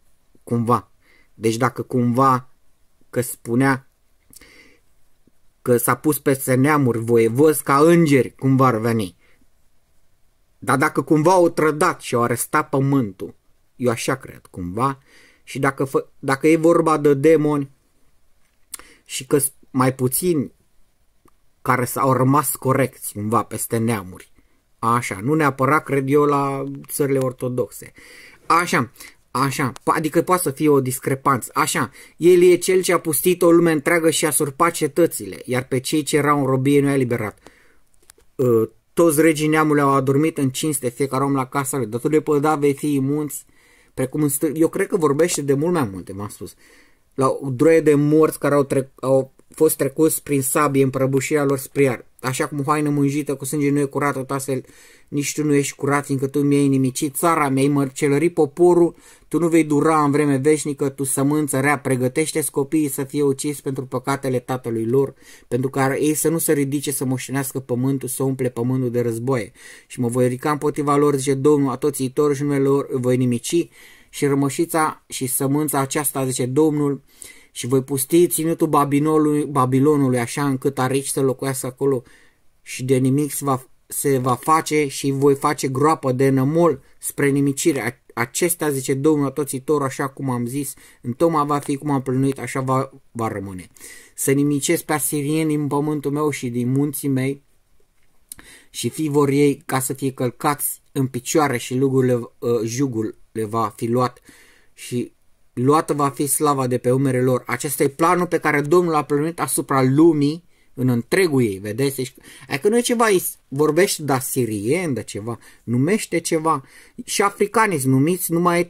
cumva. Deci dacă cumva că spunea că s-a pus peste neamuri voievos ca îngeri, cumva ar veni. Dar dacă cumva au trădat și au arestat pământul, eu așa cred, cumva, și dacă e vorba de demoni și că mai puțini care s-au rămas corecți cumva peste neamuri, așa, nu neapărat cred eu la țările ortodoxe, așa, adică poate să fie o discrepanță, așa, el e cel ce a pustit o lume întreagă și a surpat cetățile, iar pe cei ce erau în robie nu i-a eliberat. Toți regii neamului au adormit în cinste, fiecare om la casa lui, dar tu de păda vei fi munți, precum în eu cred că vorbește de mult mai multe, m-am spus, la droie de morți care au fost trecuți prin sabie în prăbușirea lor spre iar. Așa cum haină mânjită cu sânge nu e curată, tot astfel nici tu nu ești curat, fiindcă tu mi-ai inimicit țara, mi-ai mărcelărit poporul, tu nu vei dura în vreme veșnică, tu sămânță rea, pregătește-ți copiii să fie ucis pentru păcatele tatălui lor, pentru ca ei să nu se ridice să moștenească pământul, să umple pământul de războaie. Și mă voi ridica împotriva lor, zice Domnul, atoțiitor și numele lor voi nimici și rămășița și sămânța aceasta, zice Domnul, și voi pusti ținutul Babilonului așa încât arici să locuiască acolo și de nimic se va face și voi face groapă de nămol spre nimicire. Acesta, zice Domnul Atoțitor, așa cum am zis, întotdeauna va fi cum am plănuit, așa va rămâne. Să nimicesc pe asirieni din pământul meu și din munții mei și fii vor ei ca să fie călcați în picioare și jugul le va fi luat și luată va fi slava de pe umerele lor. Acesta e planul pe care Domnul a plănuit asupra lumii în întregul ei, vedeți? Adică nu e ceva, vorbește de asirieni, de ceva, numește ceva. Și africanii numiți numai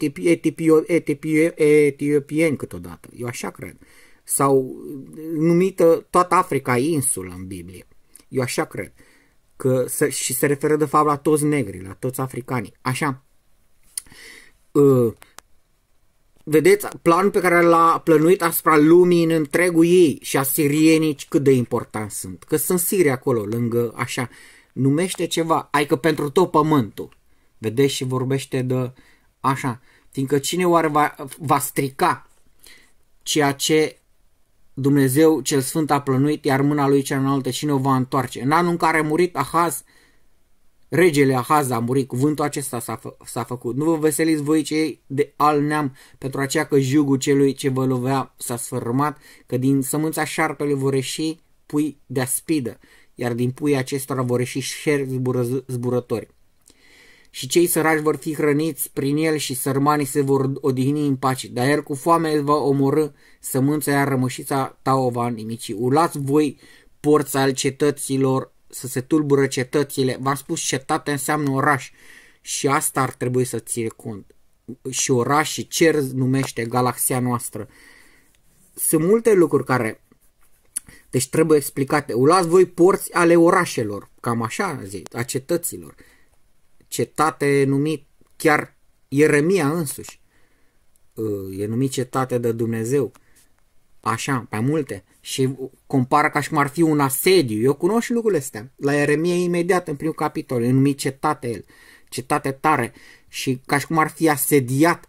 etiopieni câteodată, eu așa cred. Sau numită toată Africa insulă în Biblie, eu așa cred. Și se referă de fapt la toți negri, la toți africanii, așa. Vedeți planul pe care l-a plănuit asupra lumii în întregul ei și asirienii cât de important sunt. Că sunt siri acolo, lângă așa. Numește ceva, adică pentru tot pământul. Vedeți și vorbește de așa. Fiindcă cine oare va strica ceea ce Dumnezeu cel Sfânt a plănuit, iar mâna lui cea înaltă cine o va întoarce? În anul în care a murit Ahaz, regele Ahaz a murit, cuvântul acesta s-a făcut. Nu vă veseliți voi cei de al neam pentru aceea că jugul celui ce vă lovea s-a sfărâmat, că din sămânța șarpelui vor ieși pui de aspidă, iar din puii acestora vor ieși șerpi zburători. Și cei săraci vor fi hrăniți prin el și sărmanii se vor odihni în pace, dar el cu foame va omorâ sămânța, iar rămășița ta o va nimici. Ulați voi porți al cetăților, să se tulbură cetățile. V-am spus, cetate înseamnă oraș și asta ar trebui să ține cont. Și oraș și cer numește galaxia noastră. Sunt multe lucruri care deci trebuie explicate. Ulați voi porți ale orașelor, cam așa zic, a cetăților. Cetate numit chiar Ieremia însuși. E numit cetate de Dumnezeu. Așa, mai multe. Și compară ca și cum ar fi un asediu. Eu cunosc și lucrurile astea. La Ieremia imediat în primul capitol. E numit cetate el. Cetate tare. Și ca și cum ar fi asediat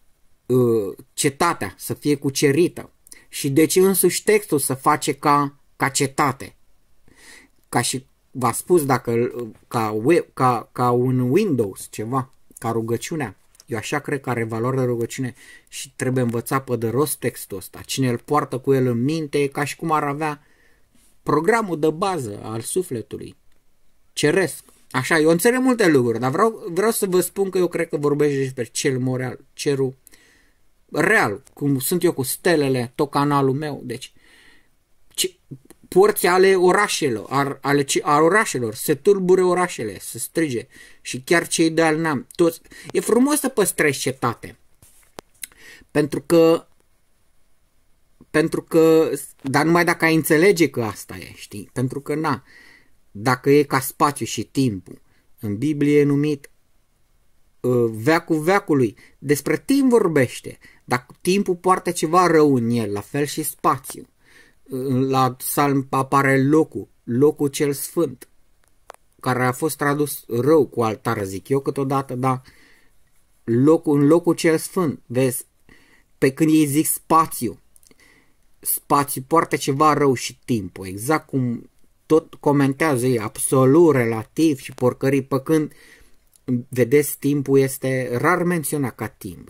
cetatea. Să fie cucerită. Și deci însuși textul să face ca cetate. Ca și v-a spus dacă ca un Windows ceva. Ca rugăciunea. Eu așa cred că are valoare de rugăciune și trebuie învățat pe de rost textul ăsta. Cine îl poartă cu el în minte e ca și cum ar avea programul de bază al sufletului. Ceresc. Așa, eu înțeleg multe lucruri, dar vreau să vă spun că eu cred că vorbește despre cel moral, cerul real, cum sunt eu cu stelele, tot canalul meu. Deci, porți ale orașelor, ale orașelor, se tulbure orașele, se strige și chiar cei de al neam, toți. E frumos să păstrezi cetate, pentru că, dar numai dacă ai înțelege că asta e, știi, pentru că dacă e ca spațiu și timpul, în Biblie e numit veacul veacului, despre timp vorbește, dacă timpul poartă ceva rău în el, la fel și spațiu. La Psalm apare locul cel sfânt, care a fost tradus rău cu altar, zic eu câteodată, dar în locul cel sfânt, vezi, pe când ei zic spațiu. Spațiu poartă ceva rău și timpul, exact cum tot comentează ei, absolut, relativ și porcării, pe când, vedeți, timpul este rar menționat ca timp,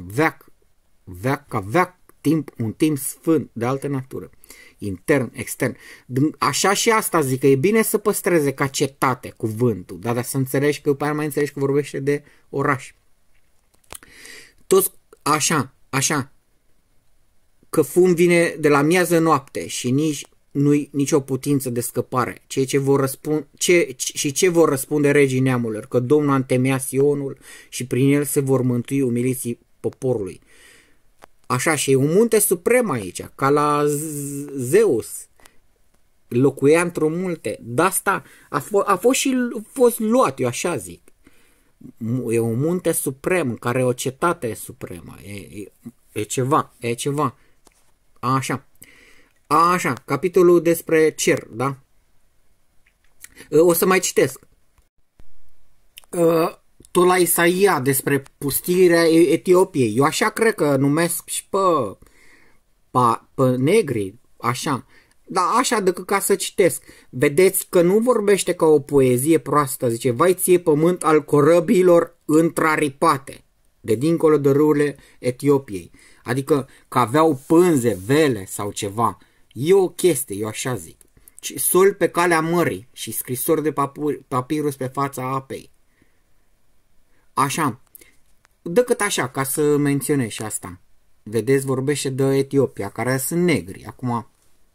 veac, timp, un timp sfânt, de altă natură, intern, extern. Așa și asta zic, că e bine să păstreze ca cetate cuvântul, dar să înțelegi că, după aia mai înțelegi că vorbește de oraș. Toți așa, că fum vine de la miază noapte și nu-i nicio putință de scăpare. Ce vor răspunde regii neamurilor? Că Domnul a întemeiat Sionul și prin el se vor mântui umiliții poporului. Așa, și e un munte suprem aici, ca la Zeus. Locuia într-o multe. De asta a fost luat, eu așa zic. E un munte suprem, în care e o cetate supremă. E ceva. Așa, capitolul despre cer, da? O să mai citesc. Tot la Isaia despre pustirea Etiopiei. Eu așa cred că numesc și pe negri, așa. Da, așa decât ca să citesc. Vedeți că nu vorbește ca o poezie proastă. Zice, vai ție pământ al corăbiilor întraripate, de dincolo de râurile Etiopiei. Adică că aveau pânze, vele sau ceva. E o chestie, eu așa zic. Sol pe calea mării și scrisori de papirus pe fața apei. Așa. Decât așa, ca să menționez și asta. Vedeți, vorbește de Etiopia, care sunt negri. Acum,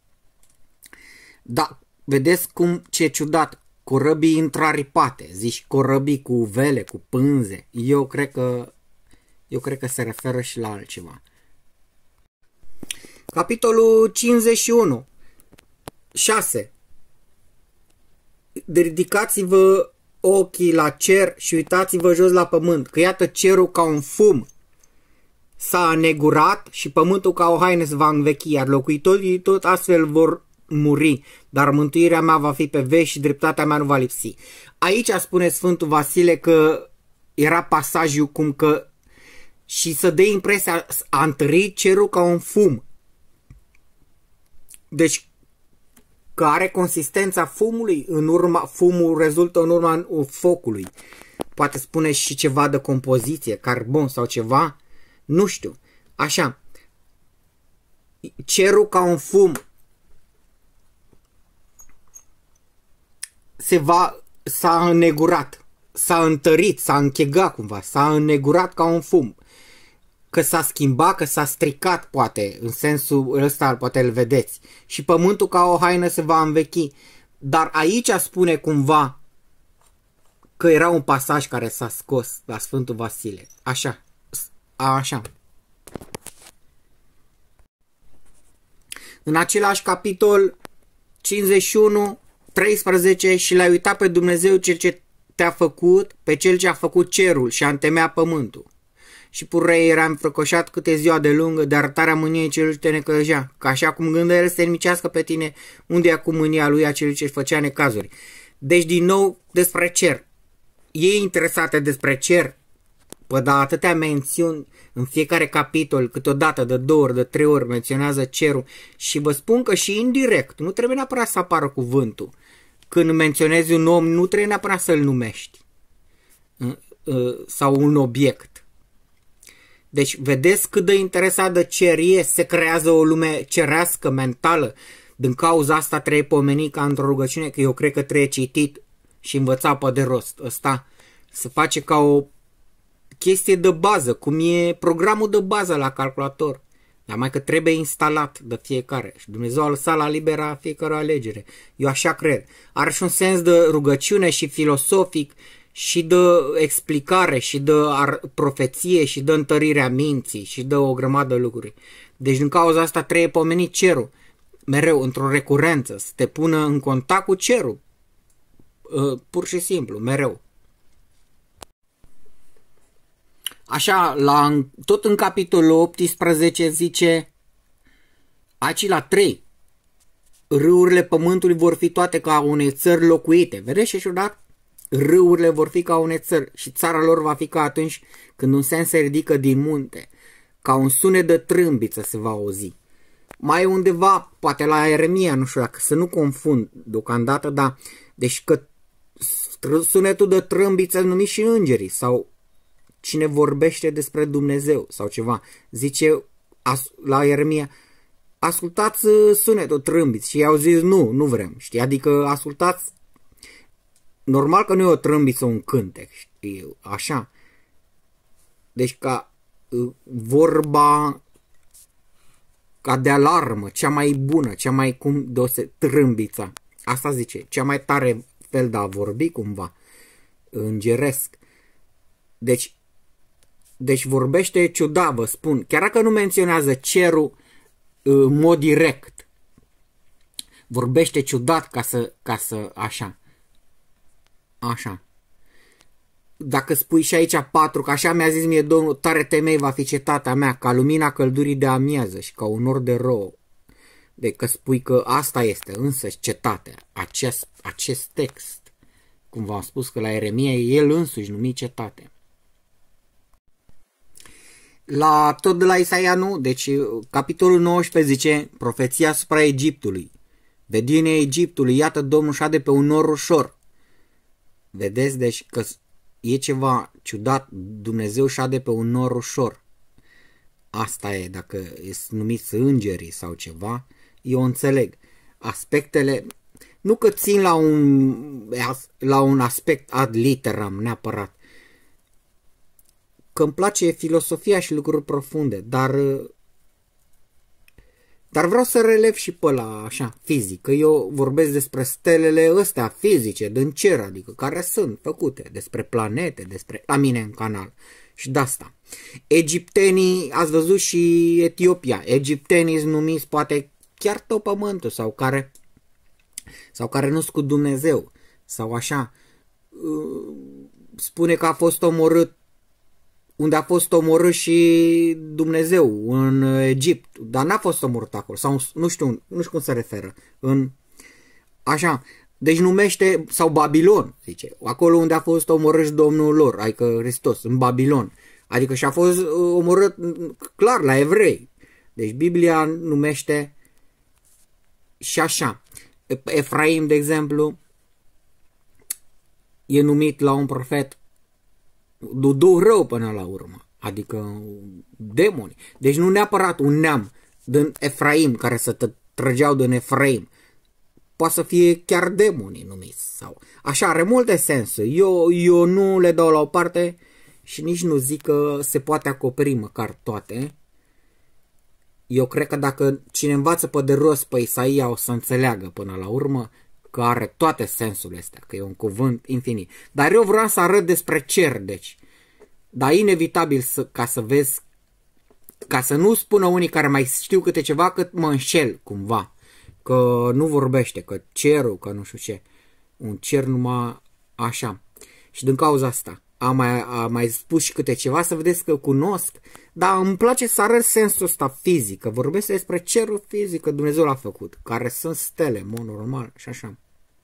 da, vedeți ce ciudat. Corăbii întraripate. Zici corăbii cu vele, cu pânze. Eu cred că se referă și la altceva. Capitolul 51. 6. Ridicați-vă ochii la cer și uitați-vă jos la pământ, că iată cerul ca un fum s-a anegurat și pământul ca o haină se va învechi, iar locuitorii tot astfel vor muri, dar mântuirea mea va fi pe veci și dreptatea mea nu va lipsi. Aici spune Sfântul Vasile că era pasajul cum că și să dea impresia a întări cerul ca un fum. Deci că are consistența fumului, fumul rezultă în urma focului. Poate spune și ceva de compoziție, carbon sau ceva, nu știu. Așa, cerul ca un fum s-a înnegurat, s-a întărit, s-a închegat cumva, s-a înnegurat ca un fum. Că s-a schimbat, că s-a stricat, poate, în sensul ăsta, poate îl vedeți. Și pământul ca o haină se va învechi. Dar aici spune cumva că era un pasaj care s-a scos la Sfântul Vasile. Așa. În același capitol 51, 13, și l-ai uitat pe Dumnezeu cel ce te-a făcut, pe cel ce a făcut cerul și a întemeiat pământul. Și purrei era înfrăcoșat câte ziua de lungă de arătarea mâniei celui ce te necăjea, că așa cum gândă el să te nimicească pe tine, unde e acum mânia lui a celui ce făcea necazuri. Deci din nou despre cer. E interesate despre cer, da, atâtea mențiuni în fiecare capitol, câteodată de 2 ori, de 3 ori menționează cerul și vă spun că și indirect, nu trebuie neapărat să apară cuvântul. Când menționezi un om, nu trebuie neapărat să-l numești sau un obiect. Deci vedeți cât de interesat de cer e, se creează o lume cerească, mentală. Din cauza asta trebuie pomenit ca într-o rugăciune, că eu cred că trebuie citit și învățat pe de rost. Ăsta se face ca o chestie de bază, cum e programul de bază la calculator. Dar mai că trebuie instalat de fiecare. Și Dumnezeu a lăsat la libera fiecare alegere. Eu așa cred. Are și un sens de rugăciune și filosofic, și de explicare, și de profeție, și de întărirea minții, și de o grămadă de lucruri. Deci din cauza asta trebuie pomenit cerul mereu, într-o recurență, să te pună în contact cu cerul. Pur și simplu, mereu. Așa, tot în capitolul 18 zice, aici la 3, râurile pământului vor fi toate ca unei țări locuite. Vedeți și odată? Râurile vor fi ca unei țări și țara lor va fi ca atunci când un sen se ridică din munte. ca un sunet de trâmbiță se va auzi. Mai undeva, poate la Ieremia, nu știu dacă să nu confund deocamdată, dar deci că sunetul de trâmbiță numit și îngerii sau cine vorbește despre Dumnezeu sau ceva. Zice la Ieremia, ascultați sunetul trâmbiți și i-au zis nu vrem, știi? Adică ascultați, normal că nu e o trâmbiță, un cântec, știi? Așa. Deci ca vorba ca de alarmă, cea mai bună, cea mai trâmbița. Asta zice, cea mai tare fel de a vorbi cumva, îngeresc. Deci vorbește ciudat, vă spun, chiar dacă nu menționează cerul în mod direct, vorbește ciudat ca să așa. Dacă spui și aici 4, că așa mi-a zis mie Domnul, tare temei va fi cetatea mea, ca lumina căldurii de amiază și ca un nor de rouă. Deci că spui că asta este însăși cetatea, acest text, cum v-am spus că la Ieremia el însuși numit cetate. Tot de la Isaia, nu? Deci capitolul 19 zice, profeția asupra Egiptului. Vedenie Egiptului, iată Domnul șade pe un nor ușor. Vedeți, deci că e ceva ciudat, Dumnezeu șade pe un nor ușor. Asta e, dacă e numiți îngerii sau ceva, eu înțeleg. Aspectele, nu că țin la un aspect ad literam neapărat, că îmi place filosofia și lucruri profunde, dar vreau să relev și pe la așa, fizic, că eu vorbesc despre stelele astea fizice din cer, adică care sunt făcute, despre planete, la mine în canal. Și de asta. Egiptenii, ați văzut și Etiopia, egiptenii sunt numiți poate chiar tot pământul sau care nu sunt cu Dumnezeu sau așa. Spune că a fost omorât unde a fost omorât și Dumnezeu, în Egipt, dar n-a fost omorât acolo, sau nu știu cum se referă, așa, deci numește, sau Babilon, zice, acolo unde a fost omorât și Domnul lor, adică Hristos, în Babilon, adică și-a fost omorât, clar, la evrei, deci Biblia numește și așa. Efraim, de exemplu, e numit la un profet duh rău până la urmă, adică demoni. Deci nu neapărat un neam din Efraim care să te trăgeau din Efraim, poate să fie chiar demonii numiți. Sau așa, are multe sensuri. Eu nu le dau la o parte și nici nu zic că se poate acoperi măcar toate. Eu cred că dacă cine învață pe de rost pe Isaia o să înțeleagă până la urmă că are toate sensurile astea, că e un cuvânt infinit. Dar eu vreau să arăt despre cer, deci. Dar inevitabil ca să vezi, ca să nu spună unii care mai știu câte ceva, cât mă înșel cumva. Că nu vorbește, că cerul, că nu știu ce. Un cer numai așa. Și din cauza asta am mai spus și câte ceva, să vedeți că cunosc. Dar îmi place să arăt sensul ăsta fizic, că vorbesc despre cerul fizic, că Dumnezeu l-a făcut, care sunt stele, în mod normal și așa.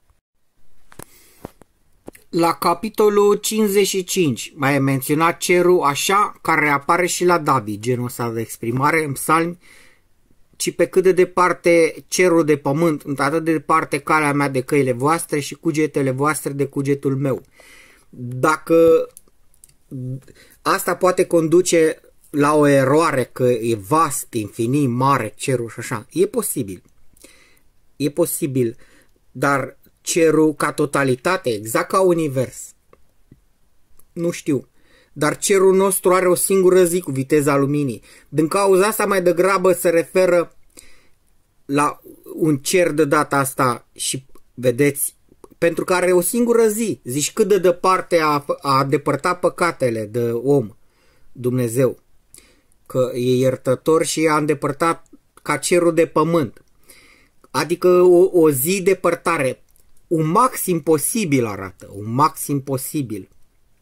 La capitolul 55 mai e menționat cerul așa, care apare și la David, genul ăsta de exprimare în psalmi, ci pe cât de departe cerul de pământ, atât de departe calea mea de căile voastre și cugetele voastre de cugetul meu. Dacă asta poate conduce la o eroare, că e vast, infinit, mare cerul și așa, e posibil. E posibil, dar cerul ca totalitate, exact ca univers, nu știu. Dar cerul nostru are o singură zi cu viteza luminii. Din cauza asta mai degrabă se referă la un cer de data asta și vedeți, pentru că are o singură zi. Zici cât de departe a depărtat păcatele de om Dumnezeu. Că e iertător și a îndepărtat ca cerul de pământ. Adică o zi depărtare. Un maxim posibil arată. Un maxim posibil.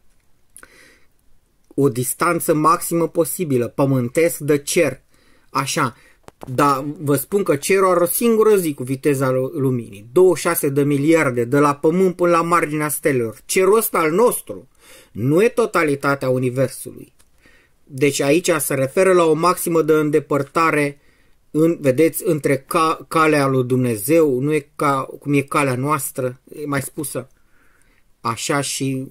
O distanță maximă posibilă. Pământesc de cer. Așa. Dar vă spun că cerul are o singură zi cu viteza luminii. 26 de miliarde de la pământ până la marginea stelelor. Cerul ăsta al nostru nu e totalitatea universului. Deci aici se referă la o maximă de îndepărtare, vedeți, între calea lui Dumnezeu, nu e cum e calea noastră, e mai spusă așa, și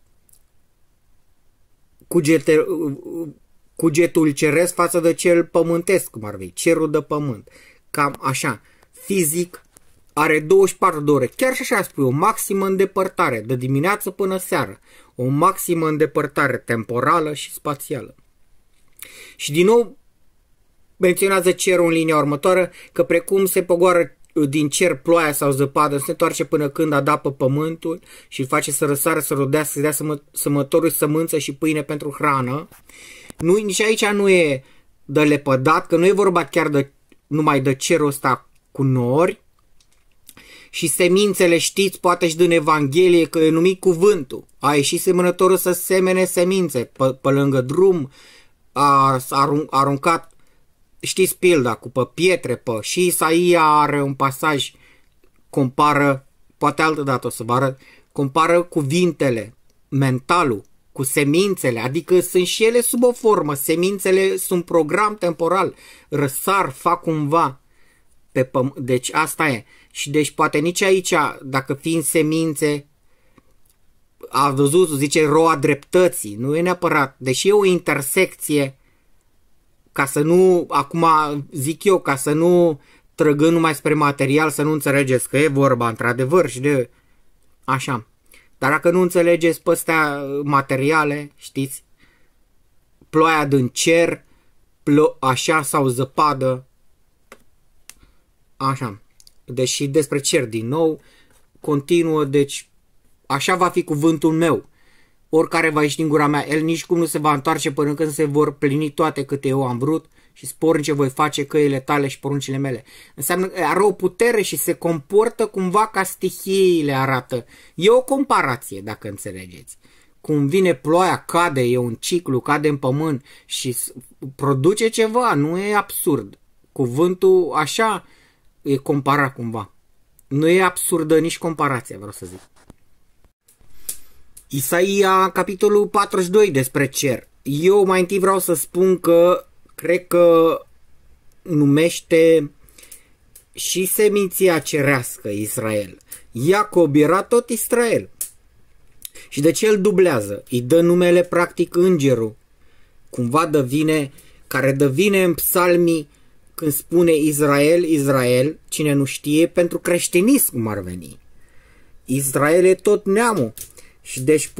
cugetul ceresc față de cel pământesc, cum ar fi, cerul de pământ. Cam așa. Fizic are 24 de ore. Chiar și așa spui, o maximă îndepărtare, de dimineață până seară. O maximă îndepărtare temporală și spațială. Și din nou menționează cerul în linia următoare, că precum se pogoară din cer ploaia sau zăpadă, se întoarce până când adapă pământul și îl face să răsară, să rodească, să dea sămătorul sămânță și pâine pentru hrană. Nici aici nu e de lepădat, că nu e vorba chiar numai de cerul ăsta cu nori. Și semințele, știți, poate și din Evanghelie, că e numit cuvântul. A ieșit semănătorul să semene semințe pe lângă drum, a aruncat, știți pilda, pe pietre, și Isaia are un pasaj, compară, poate altă dată o să vă arăt, compară cuvintele, mentalul, cu semințele, adică sunt și ele sub o formă, semințele sunt program temporal, răsar, fac cumva, deci asta e. Și deci poate nici aici, dacă fiind semințe, a văzut, zice, roa dreptății, nu e neapărat, deși e o intersecție, ca să nu, acum zic eu, ca să nu trăgând numai spre material, să nu înțelegeți că e vorba într-adevăr și de așa. Dar dacă nu înțelegeți pe astea materiale, știți, ploaia din cer, așa, sau zăpadă, așa. Deși despre cer din nou, continuă, deci așa va fi cuvântul meu. Oricare va ieși din gura mea, el nici cum nu se va întoarce până când se vor plini toate câte eu am vrut și spornice voi face căile tale și poruncile mele. Înseamnă că are o putere și se comportă cumva ca stihiile arată. E o comparație, dacă înțelegeți. Cum vine ploaia, cade, e un ciclu, cade în pământ și produce ceva, nu e absurd. Cuvântul așa e comparat cumva. Nu e absurdă nici comparația, vreau să zic. Isaia, capitolul 42 despre cer. Eu mai întâi vreau să spun că cred că numește și seminția cerească Israel. Iacob era tot Israel. Și de ce îl dublează? Îi dă numele practic îngerul. Cumva care devine în psalmii când spune Israel, Israel, cine nu știe, pentru creștinism cum ar veni. Israel e tot neamul. Și deci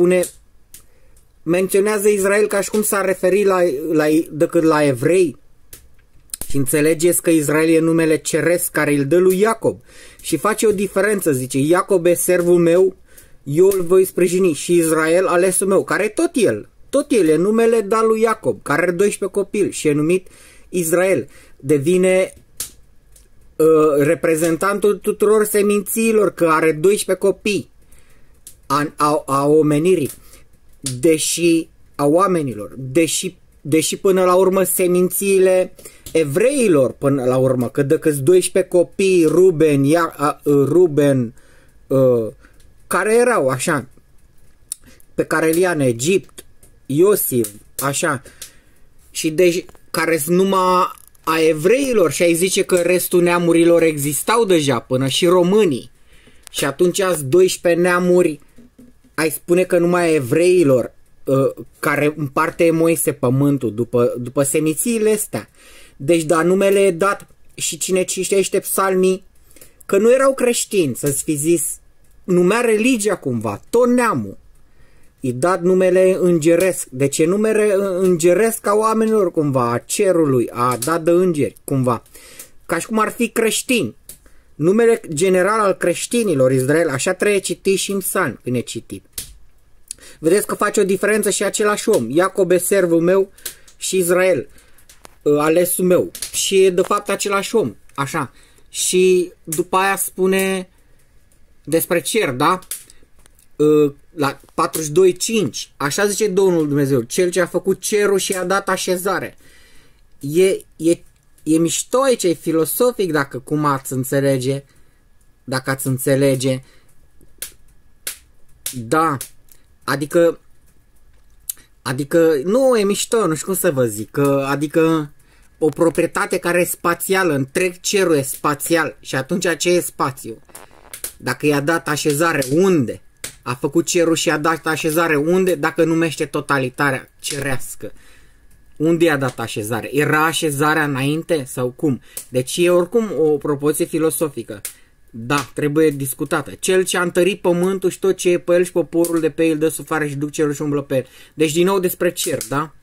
menționează Israel ca și cum s-ar referi decât la evrei. Și înțelegeți că Israel e numele ceresc care îl dă lui Iacob. Și face o diferență, zice, Iacob e servul meu, eu îl voi sprijini, și Israel alesul meu, care e tot el. Tot el e numele dat lui Iacob, care are 12 copii și e numit Israel. Devine reprezentantul tuturor semințiilor, că are 12 copii a omenirii, deși a oamenilor, deși până la urmă semințiile evreilor până la urmă, că dacă 12 copii, Ruben, care erau așa, pe care îl ia în Egipt, Iosif, așa, și deci care sunt numai a evreilor, și ai zice că restul neamurilor existau deja, până și românii, și atunci ați 12 neamuri, ai spune că numai a evreilor, care împarte Moise pământul după semințiile astea. Deci da, numele e dat, și cine citește psalmii, că nu erau creștini, să-ți fi zis, numea religia cumva, tot neamul. I dat numele îngeresc. De ce numele îngeresc a oamenilor cumva, a cerului, a dat de îngeri cumva. Ca și cum ar fi creștini. Numele general al creștinilor, Israel, așa trebuie citit și în psalm când e citit. Vedeți că face o diferență și același om. Iacob e servul meu și Israel, alesul meu. Și e de fapt același om. Așa. Și după aia spune despre cer, da? La 42.5. Așa zice Domnul Dumnezeu. Cel ce a făcut cerul și a dat așezare. E mișto aici, e filosofic dacă cum ați înțelege. Dacă ați înțelege. Da. Adică Adică, nu, e mișto, nu știu cum să vă zic, că, adică o proprietate care e spațială, întreg cerul e spațial și atunci ce e spațiu? Dacă i-a dat așezare, unde? A făcut cerul și i-a dat așezare, unde? Dacă numește totalitarea cerească. Unde i-a dat așezare? Era așezarea înainte sau cum? Deci e oricum o propoziție filosofică. Da, trebuie discutată. Cel ce a întărit pământul și tot ce e pe el și poporul de pe el dă suflare și duc cerul și umblă pe el. Deci din nou despre cer, da?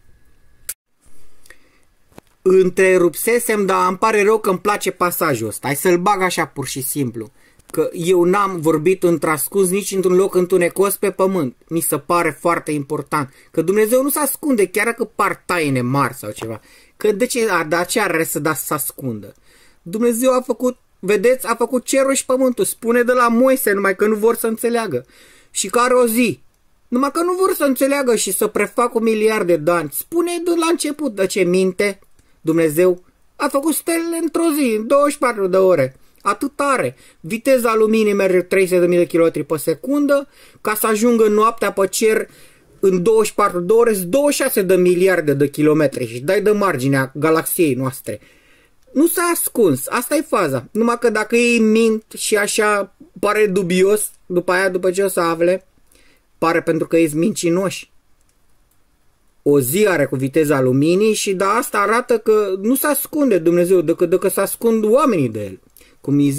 Întrerupsesem, dar îmi pare rău că îmi place pasajul ăsta. Hai să-l bag așa pur și simplu. Că eu n-am vorbit într-ascuns nici într-un loc întunecos pe pământ. Mi se pare foarte important. Că Dumnezeu nu se ascunde, chiar dacă par taine mari sau ceva. Că de ce are să da să se ascundă? Dumnezeu a făcut, vedeți, a făcut cerul și pământul. Spune de la Moise, numai că nu vor să înțeleagă. Și care o zi, numai că nu vor să înțeleagă și să prefacă miliarde de ani. Spune de la început de ce minte. Dumnezeu a făcut stelele într-o zi, în 24 de ore. Atât are. Viteza luminii merge 300.000 de km pe secundă, ca să ajungă noaptea pe cer în 24 de ore, 26 de miliarde de kilometri și dai de marginea galaxiei noastre. Nu s-a ascuns, asta e faza. Numai că dacă ei mint și așa pare dubios, după aia, după ce o să afle, pare pentru că ești mincinoși. O zi are cu viteza luminii și da, asta arată că nu se ascunde Dumnezeu, decât dacă se ascund oamenii de el. Cum îi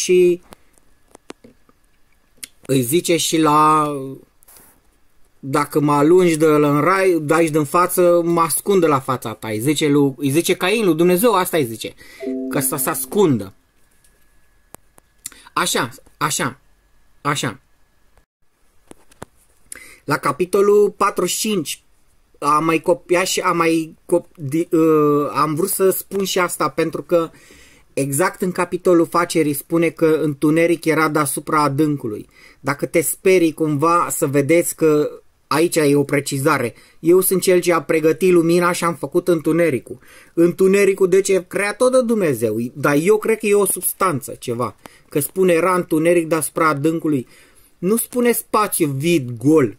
zice și la, dacă mă alungi de în rai, dai de în față, mă ascund de la fața ta. Îi zice Cain lui Dumnezeu, asta îi zice, că să se ascundă. Așa. La capitolul 45 am mai copiat și am vrut să spun și asta pentru că exact în capitolul facerii spune că întuneric era deasupra adâncului. Dacă te sperii cumva să vedeți că aici e o precizare. Eu sunt cel ce a pregătit lumina și am făcut întunericul. Întunericul de ce? Creator de Dumnezeu. Dar eu cred că e o substanță ceva. Că spune era întuneric deasupra adâncului. Nu spune spațiu vid, gol.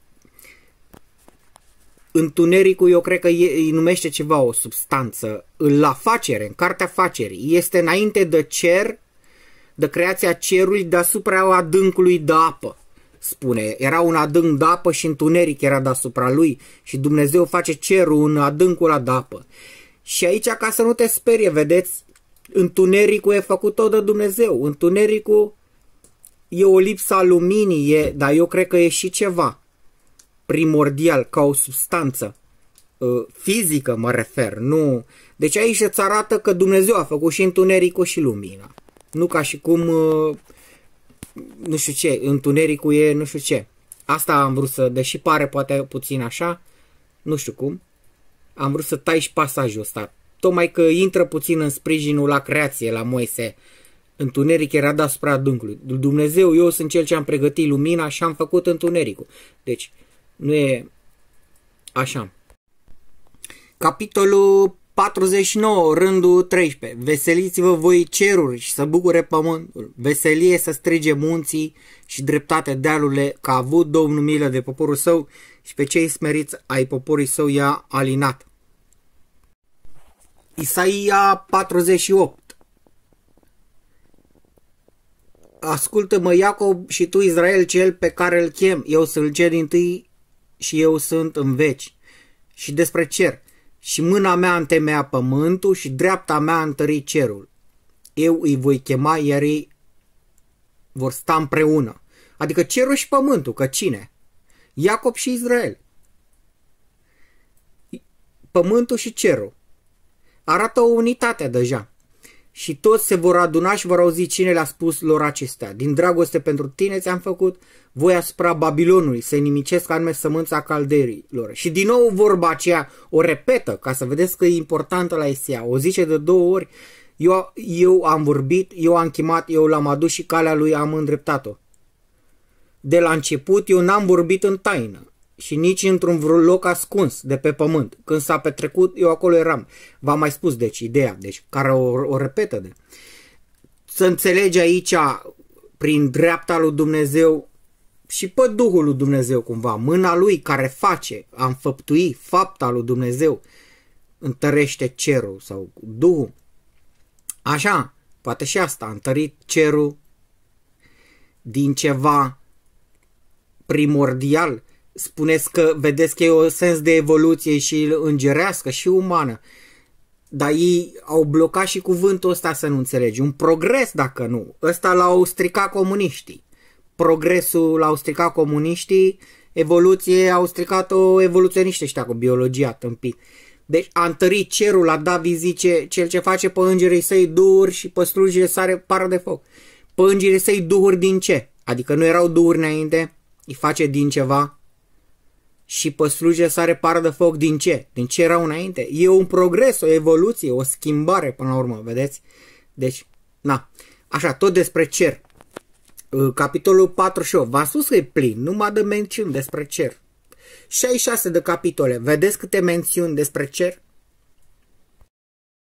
Întunericul eu cred că îi numește ceva, o substanță. La facere, în cartea facerii, este înainte de cer, de creația cerului deasupra adâncului de apă. Spune, era un adânc de apă și întuneric era deasupra lui și Dumnezeu face cerul în adâncul ăla de apă. Și aici, ca să nu te sperie, vedeți, întunericul e făcut tot de Dumnezeu. Întunericul e o lipsă a luminii, dar eu cred că e și ceva primordial, ca o substanță fizică, mă refer, nu. Deci aici îți arată că Dumnezeu a făcut și întunericul și lumina. Nu ca și cum, nu știu ce, întunericul e nu știu ce. Asta am vrut să, deși pare poate puțin așa, nu știu cum, am vrut să tai și pasajul ăsta. Tocmai că intră puțin în sprijinul la creație, la Moise. Întuneric era deasupra adâncului. Dumnezeu, eu sunt cel ce am pregătit lumina și am făcut întunericul. Deci, nu e așa. Capitolul 49, rândul 13. Veseliți-vă voi ceruri și să bucure pământul. Veselie să strige munții și dreptate dealurile, că a avut Domnul milă de poporul său și pe cei smeriți ai poporului său i-a alinat. Isaia 48. Ascultă-mă, Iacob, și tu, Israel, cel pe care îl chem. Eu sunt cel dintâi și eu sunt în veci. Și despre cer. Și mâna mea întemeia pământul și dreapta mea a întărit cerul. Eu îi voi chema, iar ei vor sta împreună. Adică cerul și pământul, că cine? Iacob și Israel. Pământul și cerul. Arată o unitate deja. Și toți se vor aduna și vor auzi cine le-a spus lor acestea. Din dragoste pentru tine ți-am făcut voi asupra Babilonului, să nimicesc anume sămânța calderilor. Și din nou vorba aceea o repetă, ca să vedeți că e importantă la Isia. O zice de 2 ori, eu am vorbit, eu am chemat, eu l-am adus și calea lui am îndreptat-o. De la început eu n-am vorbit în taină și nici într-un vreun loc ascuns de pe pământ. Când s-a petrecut, eu acolo eram. V-am mai spus, deci, ideea, deci, care o repetă. Să înțelegi aici, prin dreapta lui Dumnezeu, și pe Duhul lui Dumnezeu cumva, mâna lui care face, a înfăptui fapta lui Dumnezeu, întărește cerul sau Duhul. Așa, poate și asta, a întărit cerul din ceva primordial. Spuneți că, vedeți că e un sens de evoluție și îngerească și umană, dar ei au blocat și cuvântul ăsta, să nu înțelegi. Un progres, dacă nu. Ăsta l-au stricat comuniștii. Progresul l-au stricat comuniștii, evoluție au stricat-o evoluționiștii ăștia cu biologia tâmpit. Deci a întărit cerul, la David zice, cel ce face pe îngerii săi duhuri și pe slujile sare pară de foc. Pe îngerii săi duhuri din ce? Adică nu erau duhuri înainte, îi face din ceva. Și pe slujile sare pară de foc din ce? Din ce erau înainte? E un progres, o evoluție, o schimbare până la urmă, vedeți? Deci, na, așa, tot despre cer. Capitolul 48, v-am spus că e plin, numai de mențiuni despre cer. 66 de capitole, vedeți câte mențiuni despre cer?